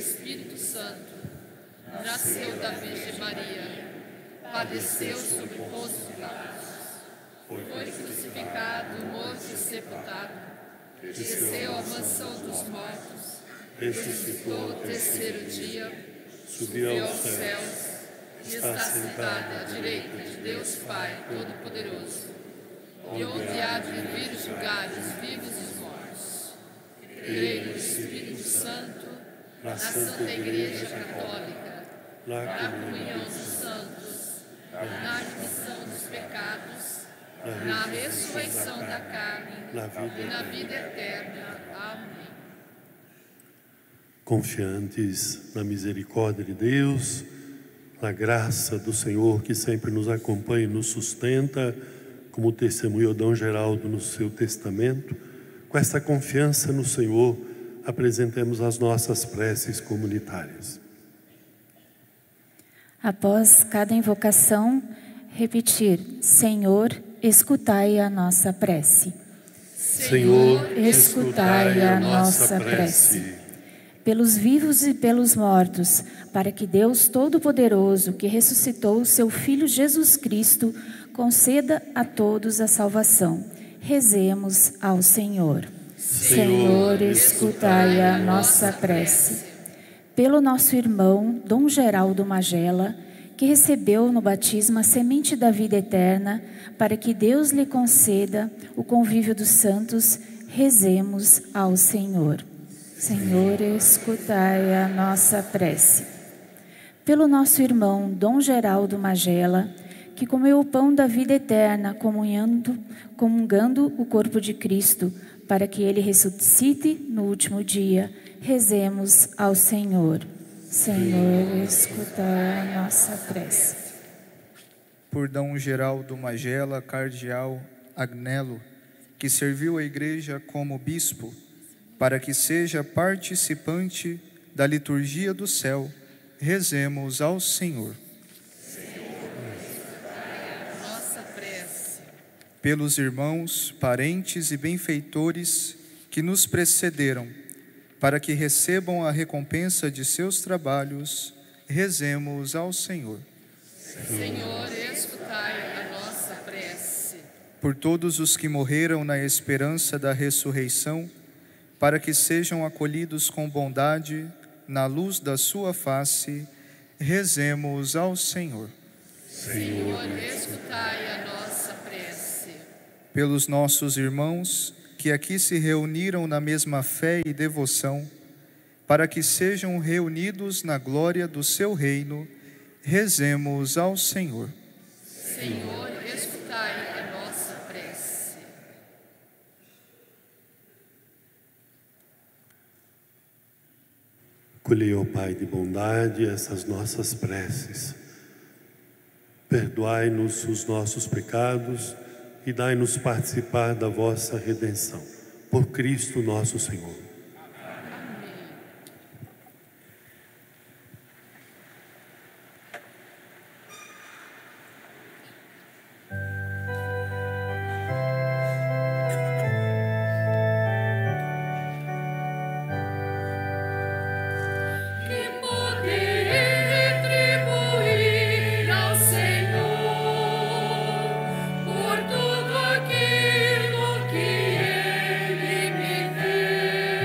Espírito Santo, nasceu da Virgem Maria, padeceu sob Pôncio Pilatos, foi crucificado, morto e sepultado, desceu à mansão dos mortos, ressuscitou ao terceiro dia, subiu aos céus, e está sentado à direita de Deus Pai Todo-Poderoso, e onde há de vir julgar os vivos e os mortos. Creio no Espírito Santo, na Santa Igreja Católica, na comunhão dos santos, na remissão dos pecados, na ressurreição da carne e na vida eterna. Amém. Confiantes na misericórdia de Deus, na graça do Senhor que sempre nos acompanha e nos sustenta, como testemunhou Dom Geraldo no seu testamento, com essa confiança no Senhor, apresentemos as nossas preces comunitárias. Após cada invocação, repetir: Senhor, escutai a nossa prece. Senhor, escutai a nossa prece. Pelos vivos e pelos mortos, para que Deus Todo-Poderoso, que ressuscitou o seu Filho Jesus Cristo, conceda a todos a salvação. Rezemos ao Senhor. Senhor, escutai a nossa prece. Pelo nosso irmão Dom Geraldo Magela, que recebeu no batismo a semente da vida eterna, para que Deus lhe conceda o convívio dos santos, rezemos ao Senhor. Senhor, escutai a nossa prece. Pelo nosso irmão Dom Geraldo Magela, que comeu o pão da vida eterna, comungando o corpo de Cristo, para que ele ressuscite no último dia, rezemos ao Senhor. Senhor, escutai a nossa prece. Por Dom Geraldo Magela, cardeal Agnello, que serviu a Igreja como bispo, para que seja participante da liturgia do céu, rezemos ao Senhor. Nossa prece. Pelos irmãos, parentes e benfeitores que nos precederam, para que recebam a recompensa de seus trabalhos, rezemos ao Senhor. Senhor, escutai a nossa prece. Por todos os que morreram na esperança da ressurreição, para que sejam acolhidos com bondade na luz da sua face, rezemos ao Senhor. Senhor, escutai a nossa prece. Pelos nossos irmãos que aqui se reuniram na mesma fé e devoção, para que sejam reunidos na glória do seu reino, rezemos ao Senhor. Senhor, escutai a nossa prece. Acolhei, ó Pai de bondade, essas nossas preces. Perdoai-nos os nossos pecados e dai-nos participar da vossa redenção. Por Cristo nosso Senhor. Por tudo aquilo que Ele me deu.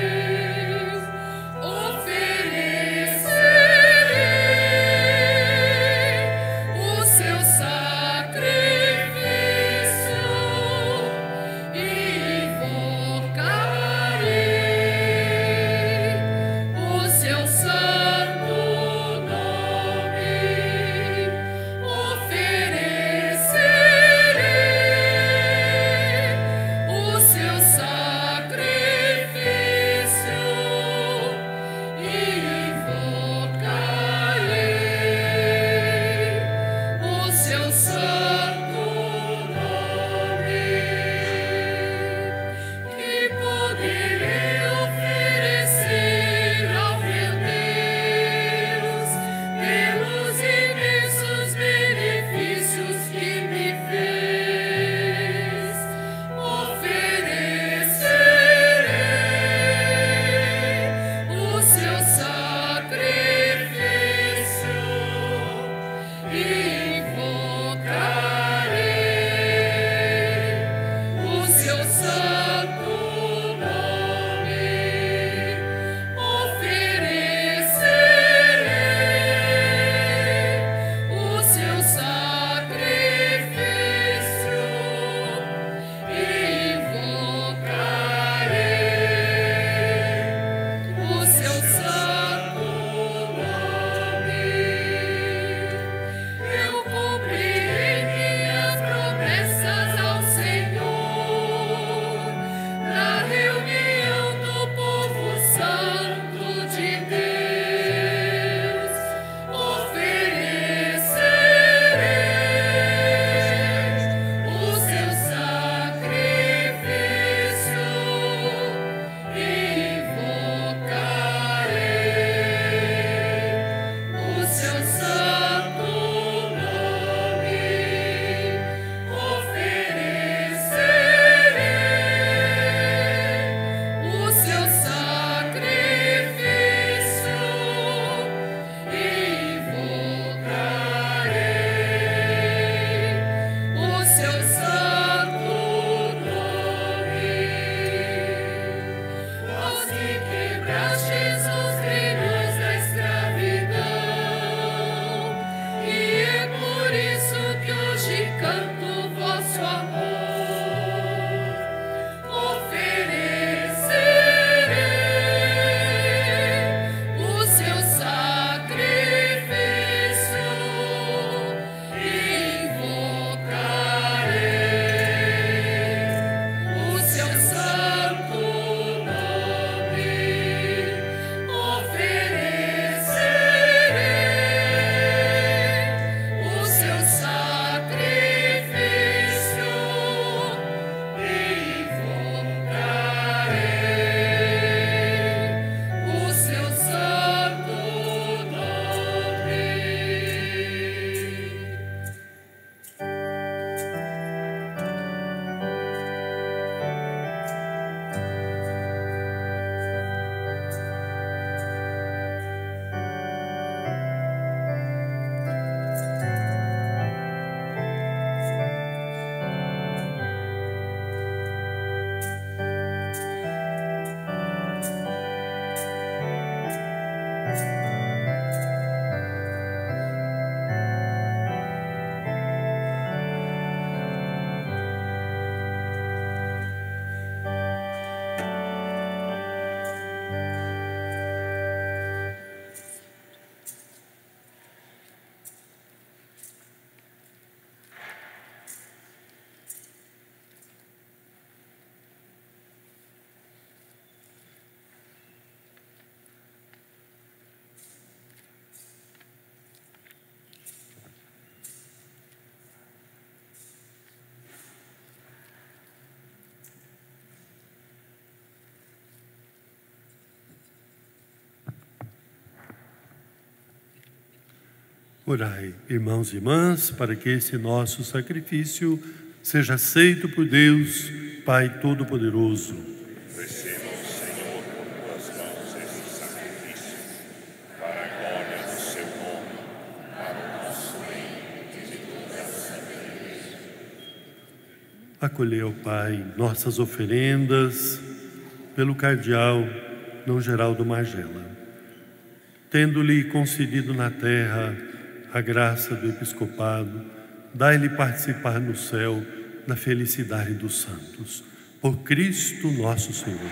Orai, irmãos e irmãs, para que esse nosso sacrifício seja aceito por Deus, Pai Todo-Poderoso. Receba, Senhor, por tuas mãos este sacrifício, para a glória do seu nome, para o nosso bem e de toda a Santa Igreja. Acolheu, Pai, nossas oferendas pelo cardeal Dom Geraldo Magela, tendo-lhe concedido na terra a graça do episcopado, dai-lhe participar no céu da felicidade dos santos. Por Cristo nosso Senhor.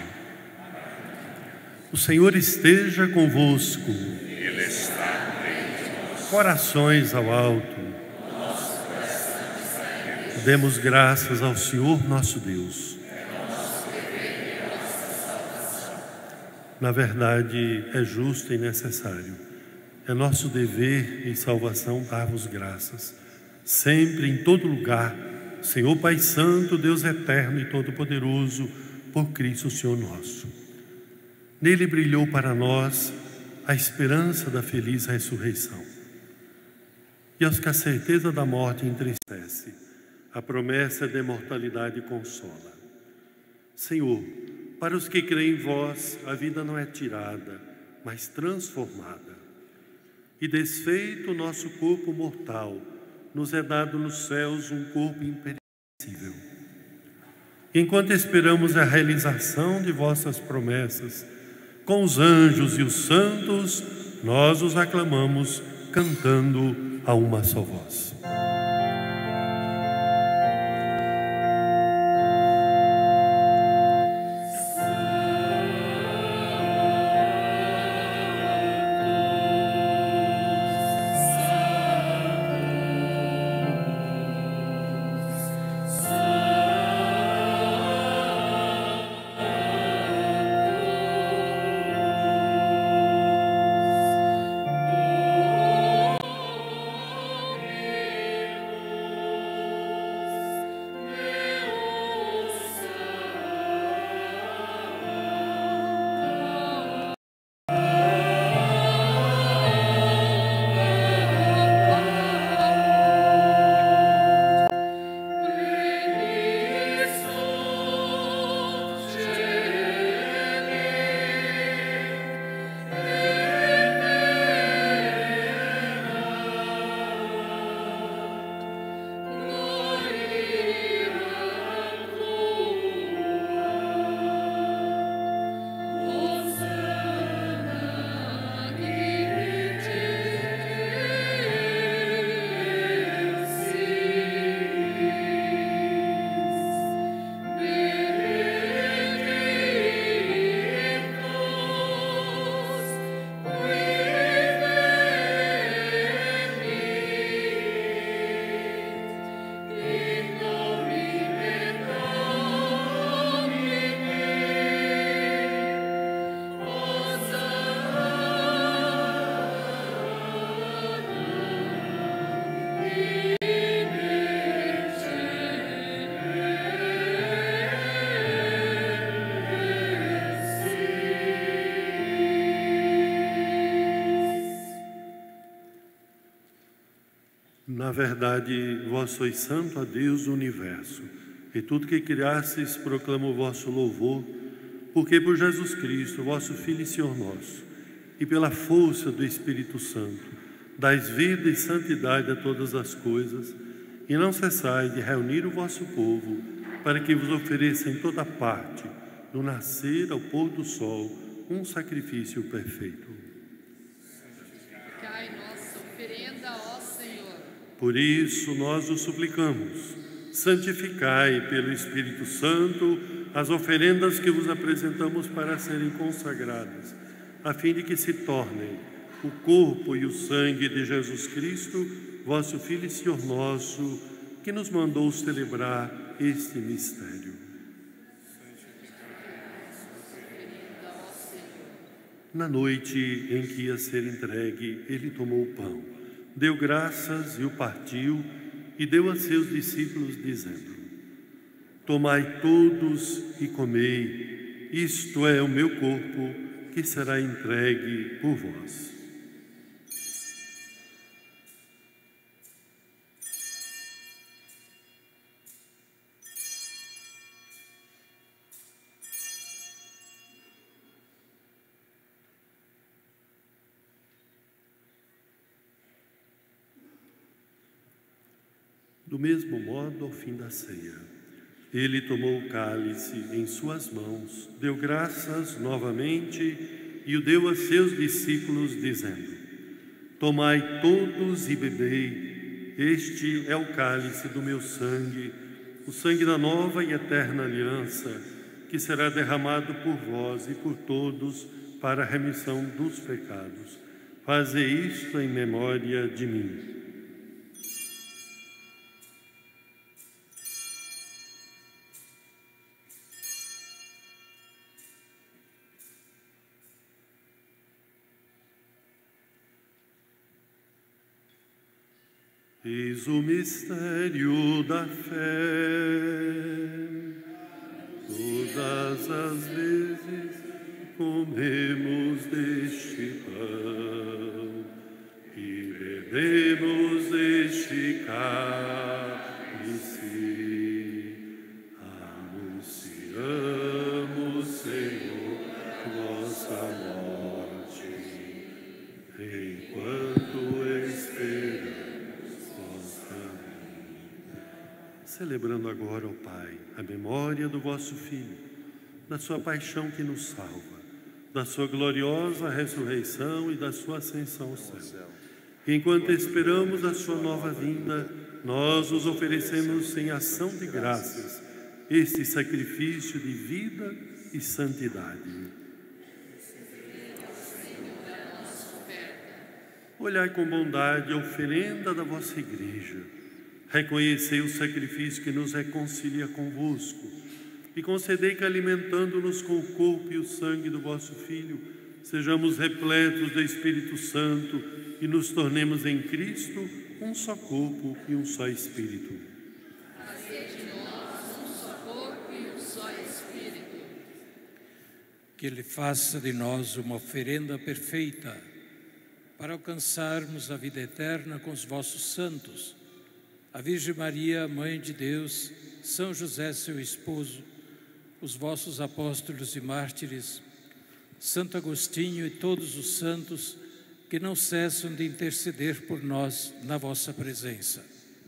O Senhor esteja convosco. Ele está no meio de nós. Corações ao alto. Nosso coração está em Deus. Demos graças ao Senhor nosso Deus. Na verdade, é justo e necessário. É nosso dever e salvação dar-vos graças, sempre, em todo lugar, Senhor Pai Santo, Deus eterno e todo-poderoso, por Cristo, Senhor nosso. Nele brilhou para nós a esperança da feliz ressurreição. E aos que a certeza da morte entristece, a promessa da imortalidade consola. Senhor, para os que creem em vós, a vida não é tirada, mas transformada. E desfeito o nosso corpo mortal, nos é dado nos céus um corpo imperecível. Enquanto esperamos a realização de vossas promessas, com os anjos e os santos, nós os aclamamos, cantando a uma só voz. Na verdade, vós sois santo a Deus do universo, e tudo que criastes proclama o vosso louvor, porque por Jesus Cristo, vosso Filho e Senhor nosso, e pela força do Espírito Santo, dais vida e santidade a todas as coisas, e não cessais de reunir o vosso povo, para que vos ofereça em toda parte, do nascer ao pôr do sol, um sacrifício perfeito. Cai nossa oferenda, ó Senhor. Por isso nós o suplicamos, santificai pelo Espírito Santo as oferendas que vos apresentamos para serem consagradas, a fim de que se tornem o corpo e o sangue de Jesus Cristo, vosso Filho e Senhor nosso, que nos mandou celebrar este mistério. Na noite em que ia ser entregue, ele tomou o pão, deu graças e o partiu e deu a seus discípulos, dizendo: tomai todos e comei, isto é o meu corpo, que será entregue por vós. Do mesmo modo, ao fim da ceia, ele tomou o cálice em suas mãos, deu graças novamente e o deu a seus discípulos, dizendo: Tomai todos e bebei, este é o cálice do meu sangue, o sangue da nova e eterna aliança, que será derramado por vós e por todos para a remissão dos pecados. Fazei isto em memória de mim. Eis o mistério da fé. Todas as vezes comemos deste pão e bebemos deste cálice, anunciamos, Senhor, vossa morte, enquanto esperamos vossa vinda. Celebrando agora, ó Pai, a memória do vosso Filho, da sua paixão que nos salva, da sua gloriosa ressurreição e da sua ascensão ao céu. Enquanto esperamos a sua nova vinda, nós os oferecemos em ação de graças este sacrifício de vida e santidade. Olhai com bondade a oferenda da vossa igreja. Reconhecei o sacrifício que nos reconcilia convosco e concedei que, alimentando-nos com o corpo e o sangue do vosso Filho, sejamos repletos do Espírito Santo e nos tornemos em Cristo um só corpo e um só Espírito. Fazei de nós um só corpo e um só Espírito. Que Ele faça de nós uma oferenda perfeita para alcançarmos a vida eterna com os vossos santos, a Virgem Maria, Mãe de Deus, São José, seu esposo, os vossos apóstolos e mártires, Santo Agostinho e todos os santos que não cessam de interceder por nós na vossa presença.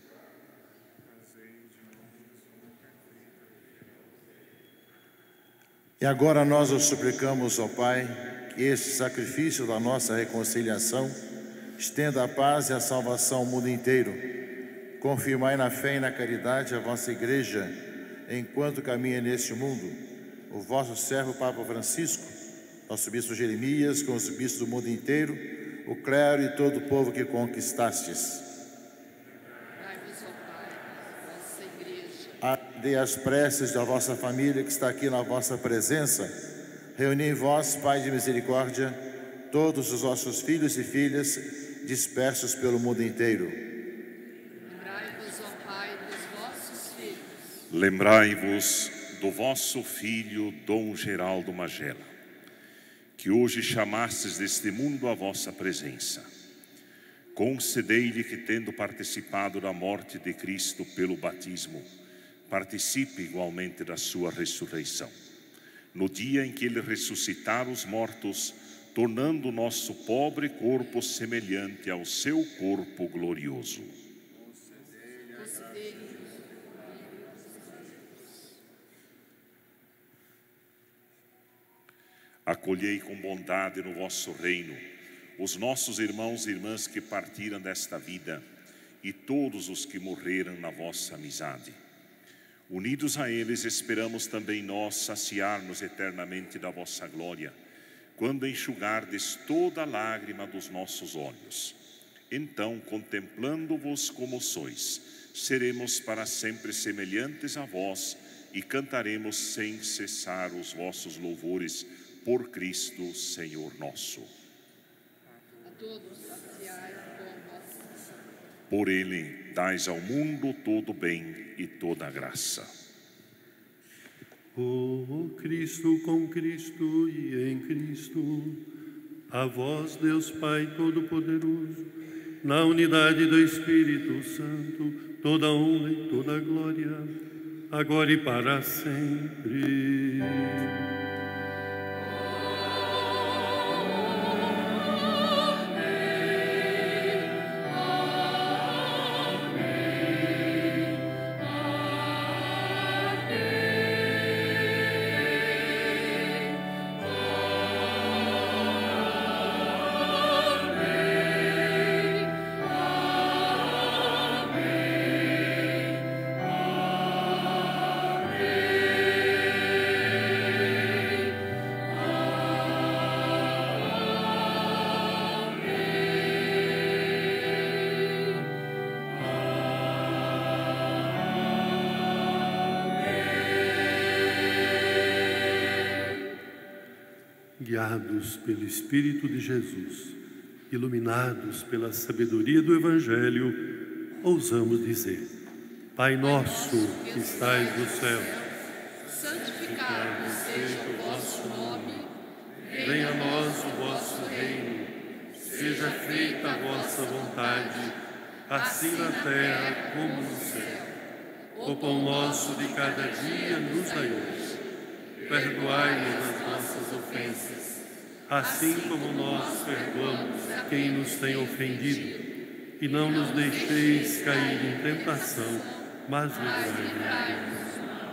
E agora nós os suplicamos, ó Pai, que este sacrifício da nossa reconciliação estenda a paz e a salvação ao mundo inteiro. Confirmai na fé e na caridade a vossa Igreja, enquanto caminha neste mundo, o vosso servo Papa Francisco, nosso bispo Jeremias, com os bispos do mundo inteiro, o clero e todo o povo que conquistastes. Dai-vos, ó Pai, vossa Igreja. Atendei as preces da vossa família que está aqui na vossa presença. Reuni em vós, Pai de misericórdia, todos os vossos filhos e filhas dispersos pelo mundo inteiro. Lembrai-vos, ó Pai, dos vossos filhos. Lembrai-vos do vosso filho Dom Geraldo Magela, que hoje chamastes deste mundo à vossa presença. Concedei-lhe que, tendo participado da morte de Cristo pelo batismo, participe igualmente da sua ressurreição. No dia em que ele ressuscitar os mortos, tornando o nosso pobre corpo semelhante ao seu corpo glorioso. Acolhei com bondade no vosso reino os nossos irmãos e irmãs que partiram desta vida e todos os que morreram na vossa amizade. Unidos a eles, esperamos também nós saciar-nos eternamente da vossa glória, quando enxugardes toda a lágrima dos nossos olhos. Então, contemplando-vos como sois, seremos para sempre semelhantes a vós e cantaremos sem cessar os vossos louvores por Cristo, Senhor nosso. A todos saciai com vossa. Por Ele, dais ao mundo todo bem e toda graça. Oh Cristo, com Cristo e em Cristo, a vós, Deus Pai Todo-Poderoso, na unidade do Espírito Santo, toda honra e toda glória, agora e para sempre. guiados pelo Espírito de Jesus, iluminados pela sabedoria do Evangelho, ousamos dizer: Pai nosso que estais no céu, santificado seja o vosso nome, venha a nós o vosso reino, seja feita a vossa vontade, assim na terra como no céu. O pão nosso de cada dia nos dai hoje. Perdoai-nos as nossas ofensas, assim como nós perdoamos a quem nos tem ofendido. E não nos deixeis cair em tentação, mas livrai-nos.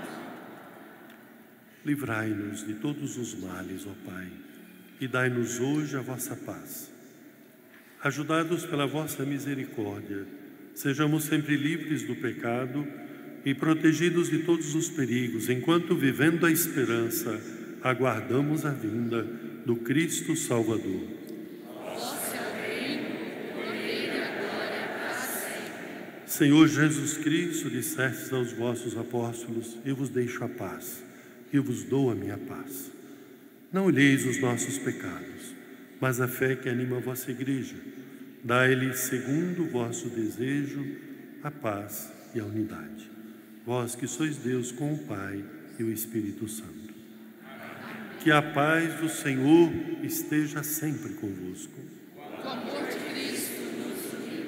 Livrai-nos de todos os males, ó Pai, e dai-nos hoje a vossa paz. Ajudados pela vossa misericórdia, sejamos sempre livres do pecado e protegidos de todos os perigos, enquanto, vivendo a esperança, aguardamos a vinda do Cristo Salvador. Vosso é o reino, o poder e a glória para sempre. Senhor Jesus Cristo, dissestes aos vossos apóstolos: eu vos deixo a paz, eu vos dou a minha paz. Não olheis os nossos pecados, mas a fé que anima a vossa igreja. Dai-lhe, segundo o vosso desejo, a paz e a unidade. Vós que sois Deus com o Pai e o Espírito Santo. Que a paz do Senhor esteja sempre convosco. O amor de Cristo nos uniu.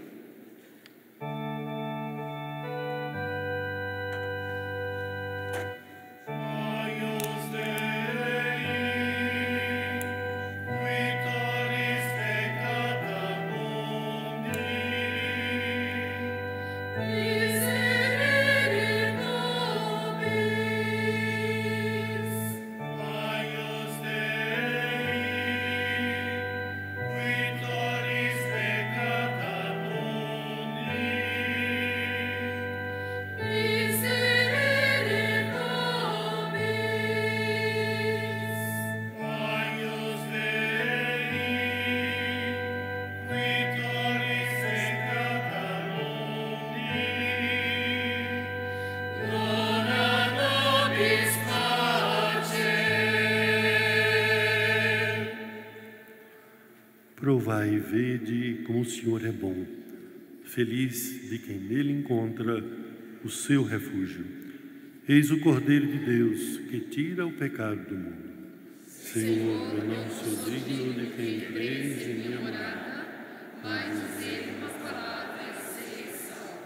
Provai e vede como o Senhor é bom. Feliz de quem nele encontra o seu refúgio. Eis o Cordeiro de Deus que tira o pecado do mundo. Senhor, eu não sou digno de quem entres em minha morada, mas dizer uma palavra e serei salvo.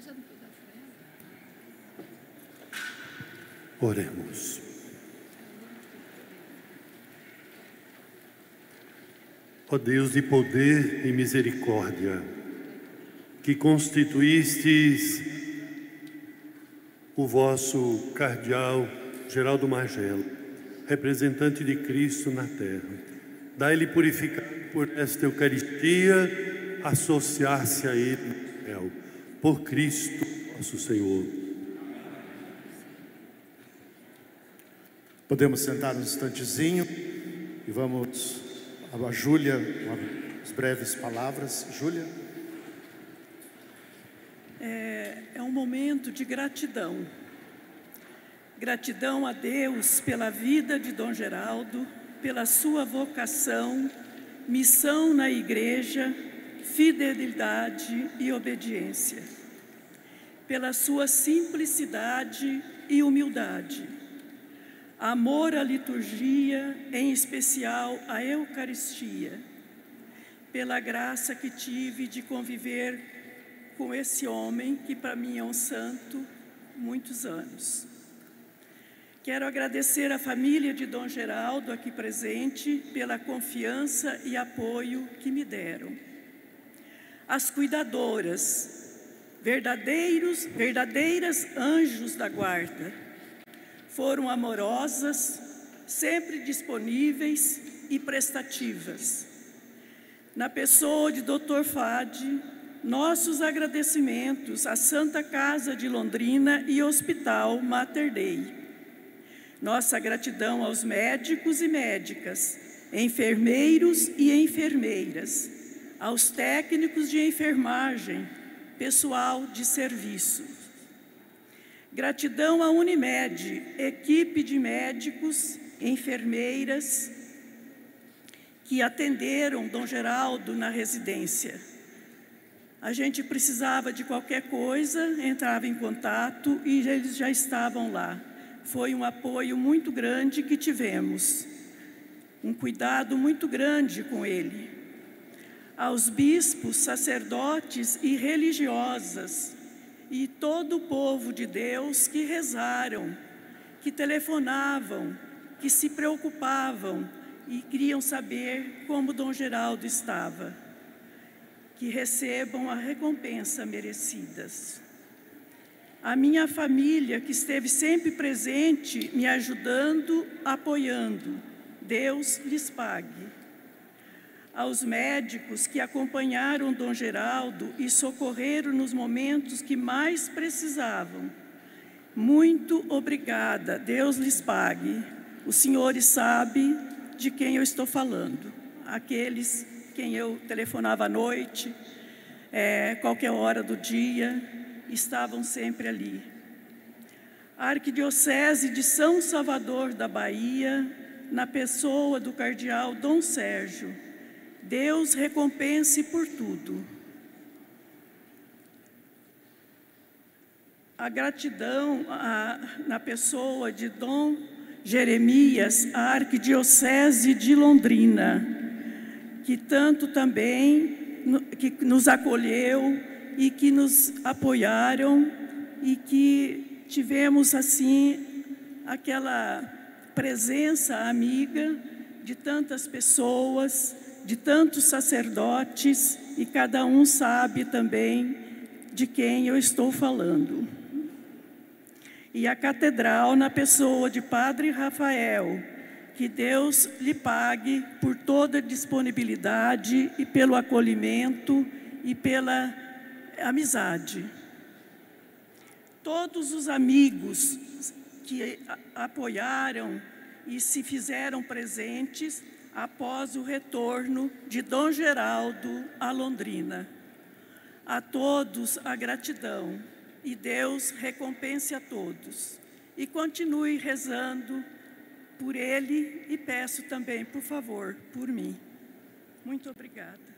Oremos. Ó Deus de poder e misericórdia, que constituístes o vosso cardeal Geraldo Magela, representante de Cristo na terra, dai-lhe purificado por esta Eucaristia, associar-se a Ele no céu, por Cristo nosso Senhor. Podemos sentar um instantezinho e vamos a Júlia, umas breves palavras. Júlia. É um momento de gratidão. Gratidão a Deus pela vida de Dom Geraldo, pela sua vocação, missão na igreja, fidelidade e obediência. Pela sua simplicidade e humildade. Amor à liturgia, em especial à Eucaristia, pela graça que tive de conviver com esse homem, que para mim é um santo, muitos anos. Quero agradecer à família de Dom Geraldo, aqui presente, pela confiança e apoio que me deram. As cuidadoras, verdadeiras anjos da guarda, foram amorosas, sempre disponíveis e prestativas. Na pessoa de Dr. Fadi, nossos agradecimentos à Santa Casa de Londrina e Hospital Mater Dei. Nossa gratidão aos médicos e médicas, enfermeiros e enfermeiras, aos técnicos de enfermagem, pessoal de serviço. Gratidão à Unimed, equipe de médicos, enfermeiras, que atenderam Dom Geraldo na residência. A gente precisava de qualquer coisa, entrava em contato e eles já estavam lá. Foi um apoio muito grande que tivemos, um cuidado muito grande com ele. Aos bispos, sacerdotes e religiosas, e todo o povo de Deus que rezaram, que telefonavam, que se preocupavam e queriam saber como Dom Geraldo estava. Que recebam a recompensa merecidas. A minha família, que esteve sempre presente, me ajudando, apoiando, Deus lhes pague. Aos médicos que acompanharam Dom Geraldo e socorreram nos momentos que mais precisavam, muito obrigada, Deus lhes pague. Os senhores sabem de quem eu estou falando, aqueles quem eu telefonava à noite, qualquer hora do dia, estavam sempre ali. A Arquidiocese de São Salvador da Bahia, na pessoa do cardeal Dom Sérgio, Deus recompense por tudo. A gratidão na pessoa de Dom Jeremias, a Arquidiocese de Londrina, que tanto também que nos acolheu e que nos apoiaram e que tivemos assim aquela presença amiga de tantas pessoas, de tantos sacerdotes, e cada um sabe também de quem eu estou falando. E a catedral na pessoa de Padre Rafael, que Deus lhe pague por toda a disponibilidade e pelo acolhimento e pela amizade. Todos os amigos que apoiaram e se fizeram presentes após o retorno de Dom Geraldo a Londrina. A todos a gratidão, e Deus recompense a todos. E continue rezando por ele e peço também, por favor, por mim. Muito obrigada.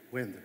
Wender.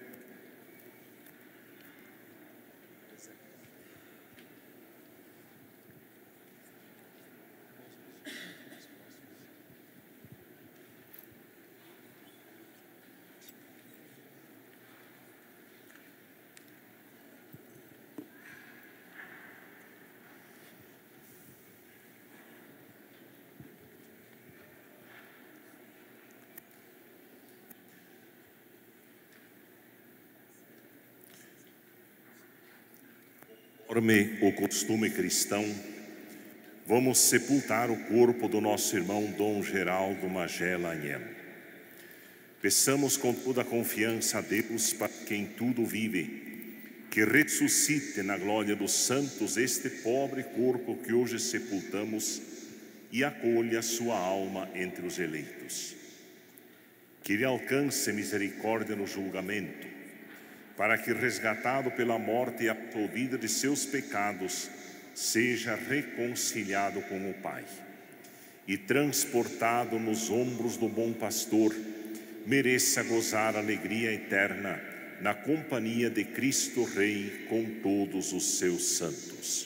Conforme o costume cristão, vamos sepultar o corpo do nosso irmão Dom Geraldo Magela Agnello. Peçamos com toda a confiança a Deus, para quem tudo vive, que ressuscite na glória dos santos este pobre corpo que hoje sepultamos e acolha sua alma entre os eleitos. Que ele alcance misericórdia no julgamento, para que, resgatado pela morte e absolvido de seus pecados, seja reconciliado com o Pai e, transportado nos ombros do bom pastor, mereça gozar alegria eterna na companhia de Cristo Rei com todos os seus santos.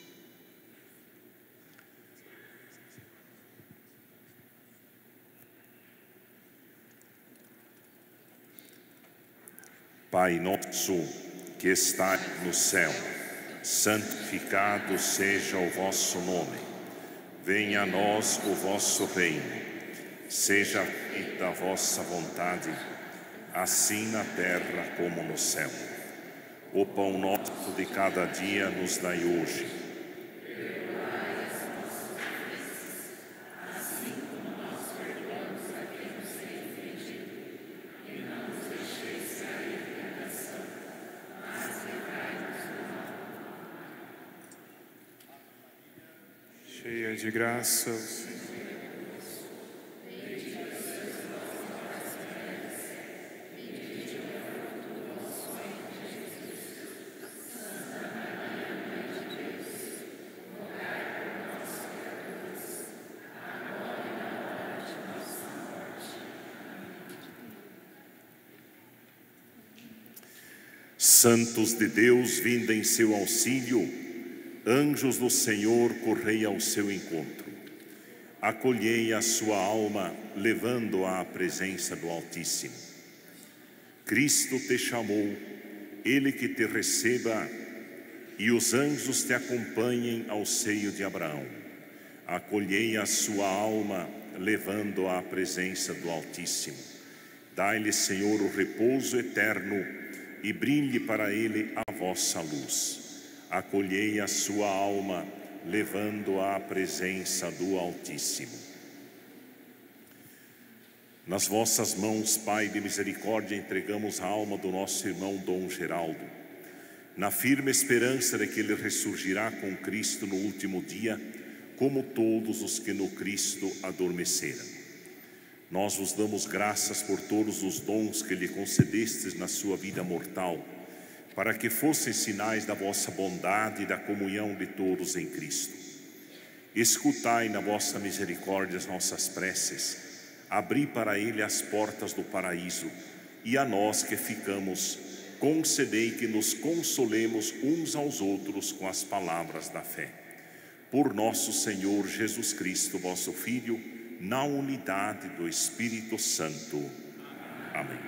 Pai nosso que está no céu, santificado seja o vosso nome. Venha a nós o vosso reino. Seja feita a vossa vontade, assim na terra como no céu. O pão nosso de cada dia nos dai hoje. Cheia de graça, Santos de Deus, vinda em seu auxílio, anjos do Senhor, correi ao seu encontro. Acolhei a sua alma, levando-a à presença do Altíssimo. Cristo te chamou, Ele que te receba, e os anjos te acompanhem ao seio de Abraão. Acolhei a sua alma, levando-a à presença do Altíssimo. Dai-lhe, Senhor, o repouso eterno, e brilhe para ele a vossa luz. Acolhei a sua alma, levando-a à presença do Altíssimo. Nas vossas mãos, Pai de misericórdia, entregamos a alma do nosso irmão Dom Geraldo, na firme esperança de que ele ressurgirá com Cristo no último dia, como todos os que no Cristo adormeceram. Nós vos damos graças por todos os dons que lhe concedestes na sua vida mortal, para que fossem sinais da vossa bondade e da comunhão de todos em Cristo. Escutai na vossa misericórdia as nossas preces, abri para ele as portas do paraíso, e a nós que ficamos, concedei que nos consolemos uns aos outros com as palavras da fé. Por nosso Senhor Jesus Cristo, vosso Filho, na unidade do Espírito Santo. Amém.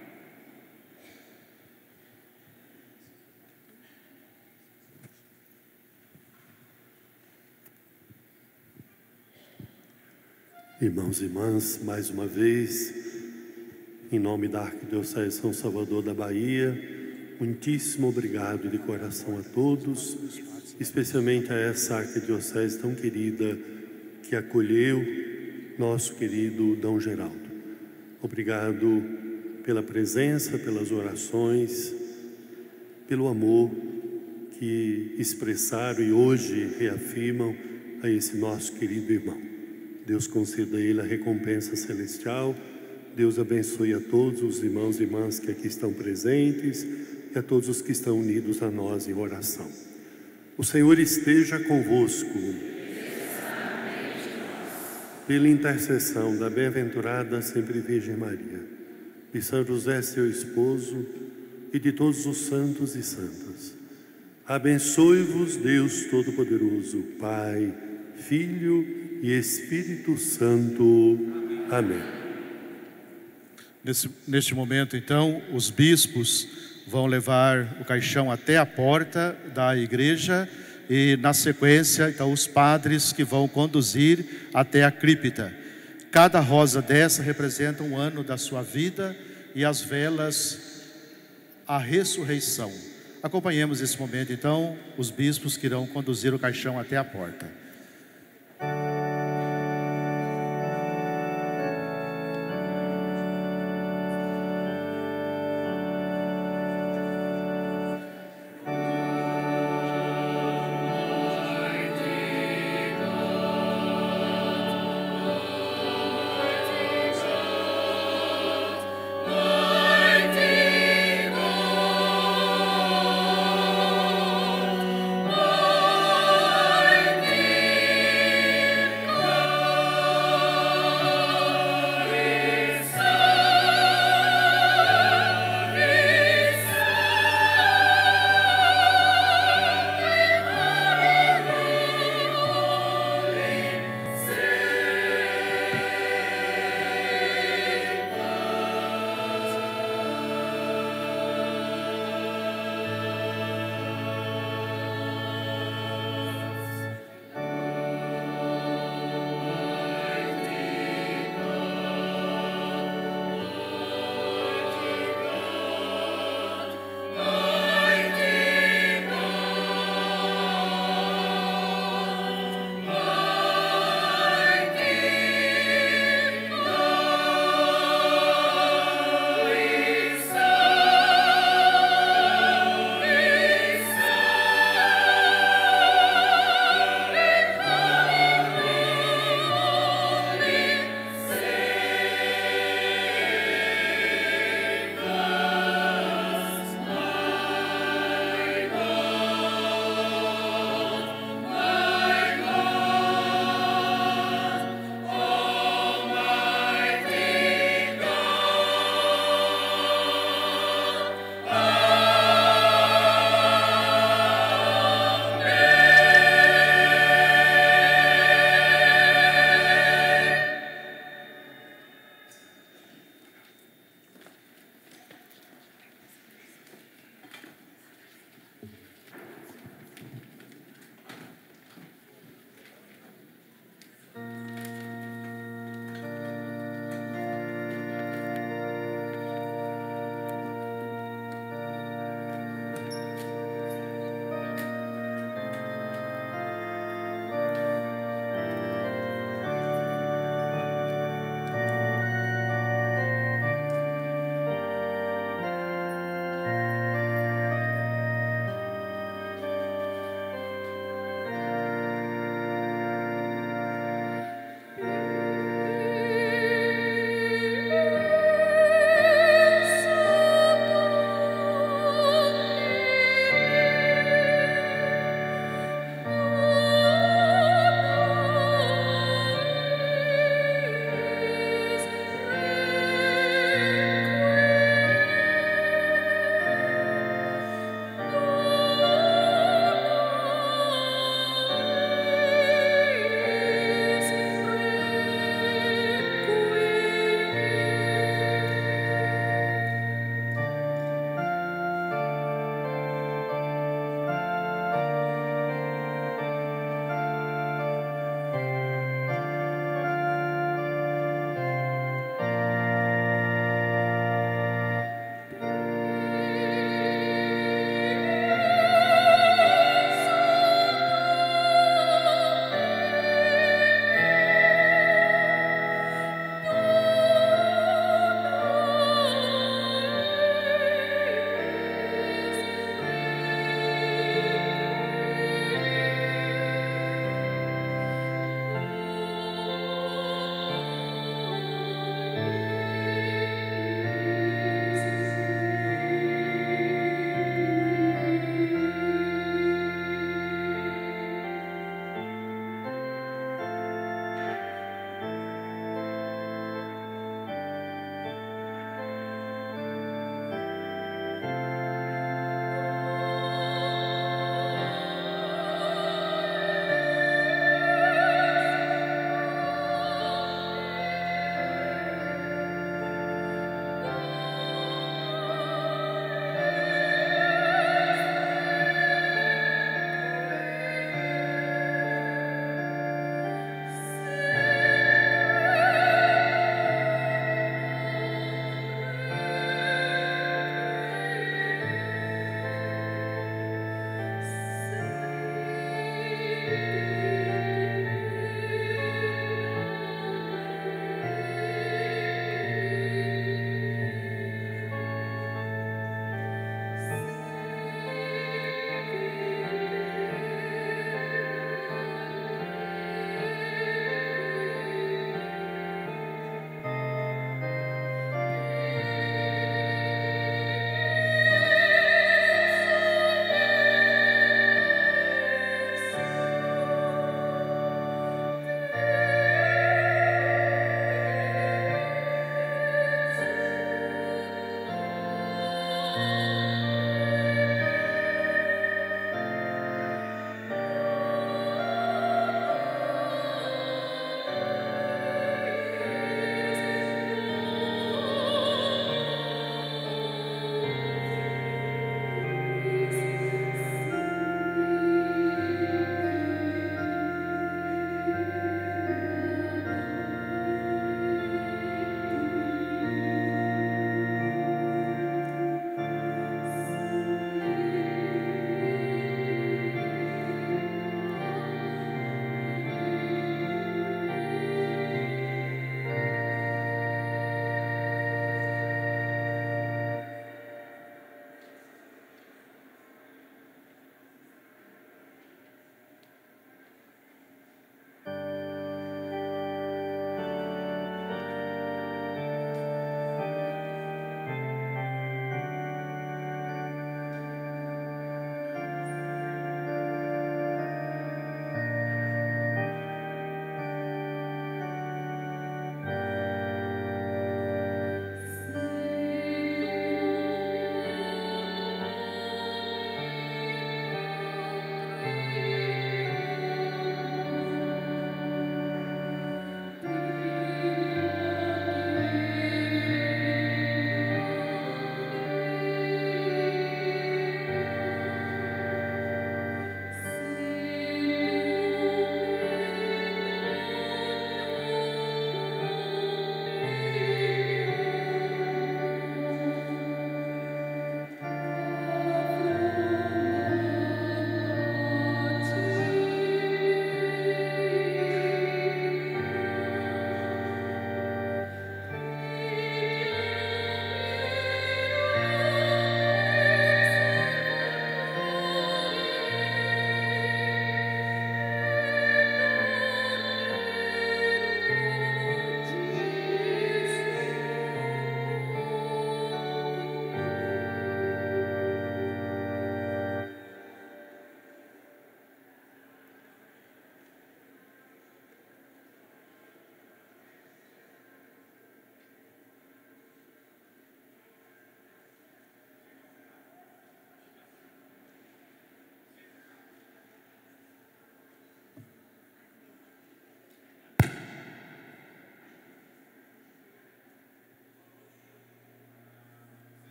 Irmãos e irmãs, mais uma vez, em nome da Arquidiocese de São Salvador da Bahia, muitíssimo obrigado de coração a todos, especialmente a essa Arquidiocese tão querida que acolheu nosso querido Dom Geraldo. Obrigado pela presença, pelas orações, pelo amor que expressaram e hoje reafirmam a esse nosso querido irmão. Deus conceda a ele a recompensa celestial. Deus abençoe a todos os irmãos e irmãs que aqui estão presentes e a todos os que estão unidos a nós em oração. O Senhor esteja convosco. Pela intercessão da bem-aventurada sempre Virgem Maria, de São José, seu esposo, e de todos os santos e santas. Abençoe-vos Deus Todo-Poderoso, Pai, Filho e Espírito Santo. Amém. Neste momento, então, os bispos vão levar o caixão até a porta da igreja e, na sequência, então, os padres que vão conduzir até a cripta. Cada rosa dessa representa um ano da sua vida e as velas, a ressurreição. Acompanhemos esse momento, então, os bispos que irão conduzir o caixão até a porta.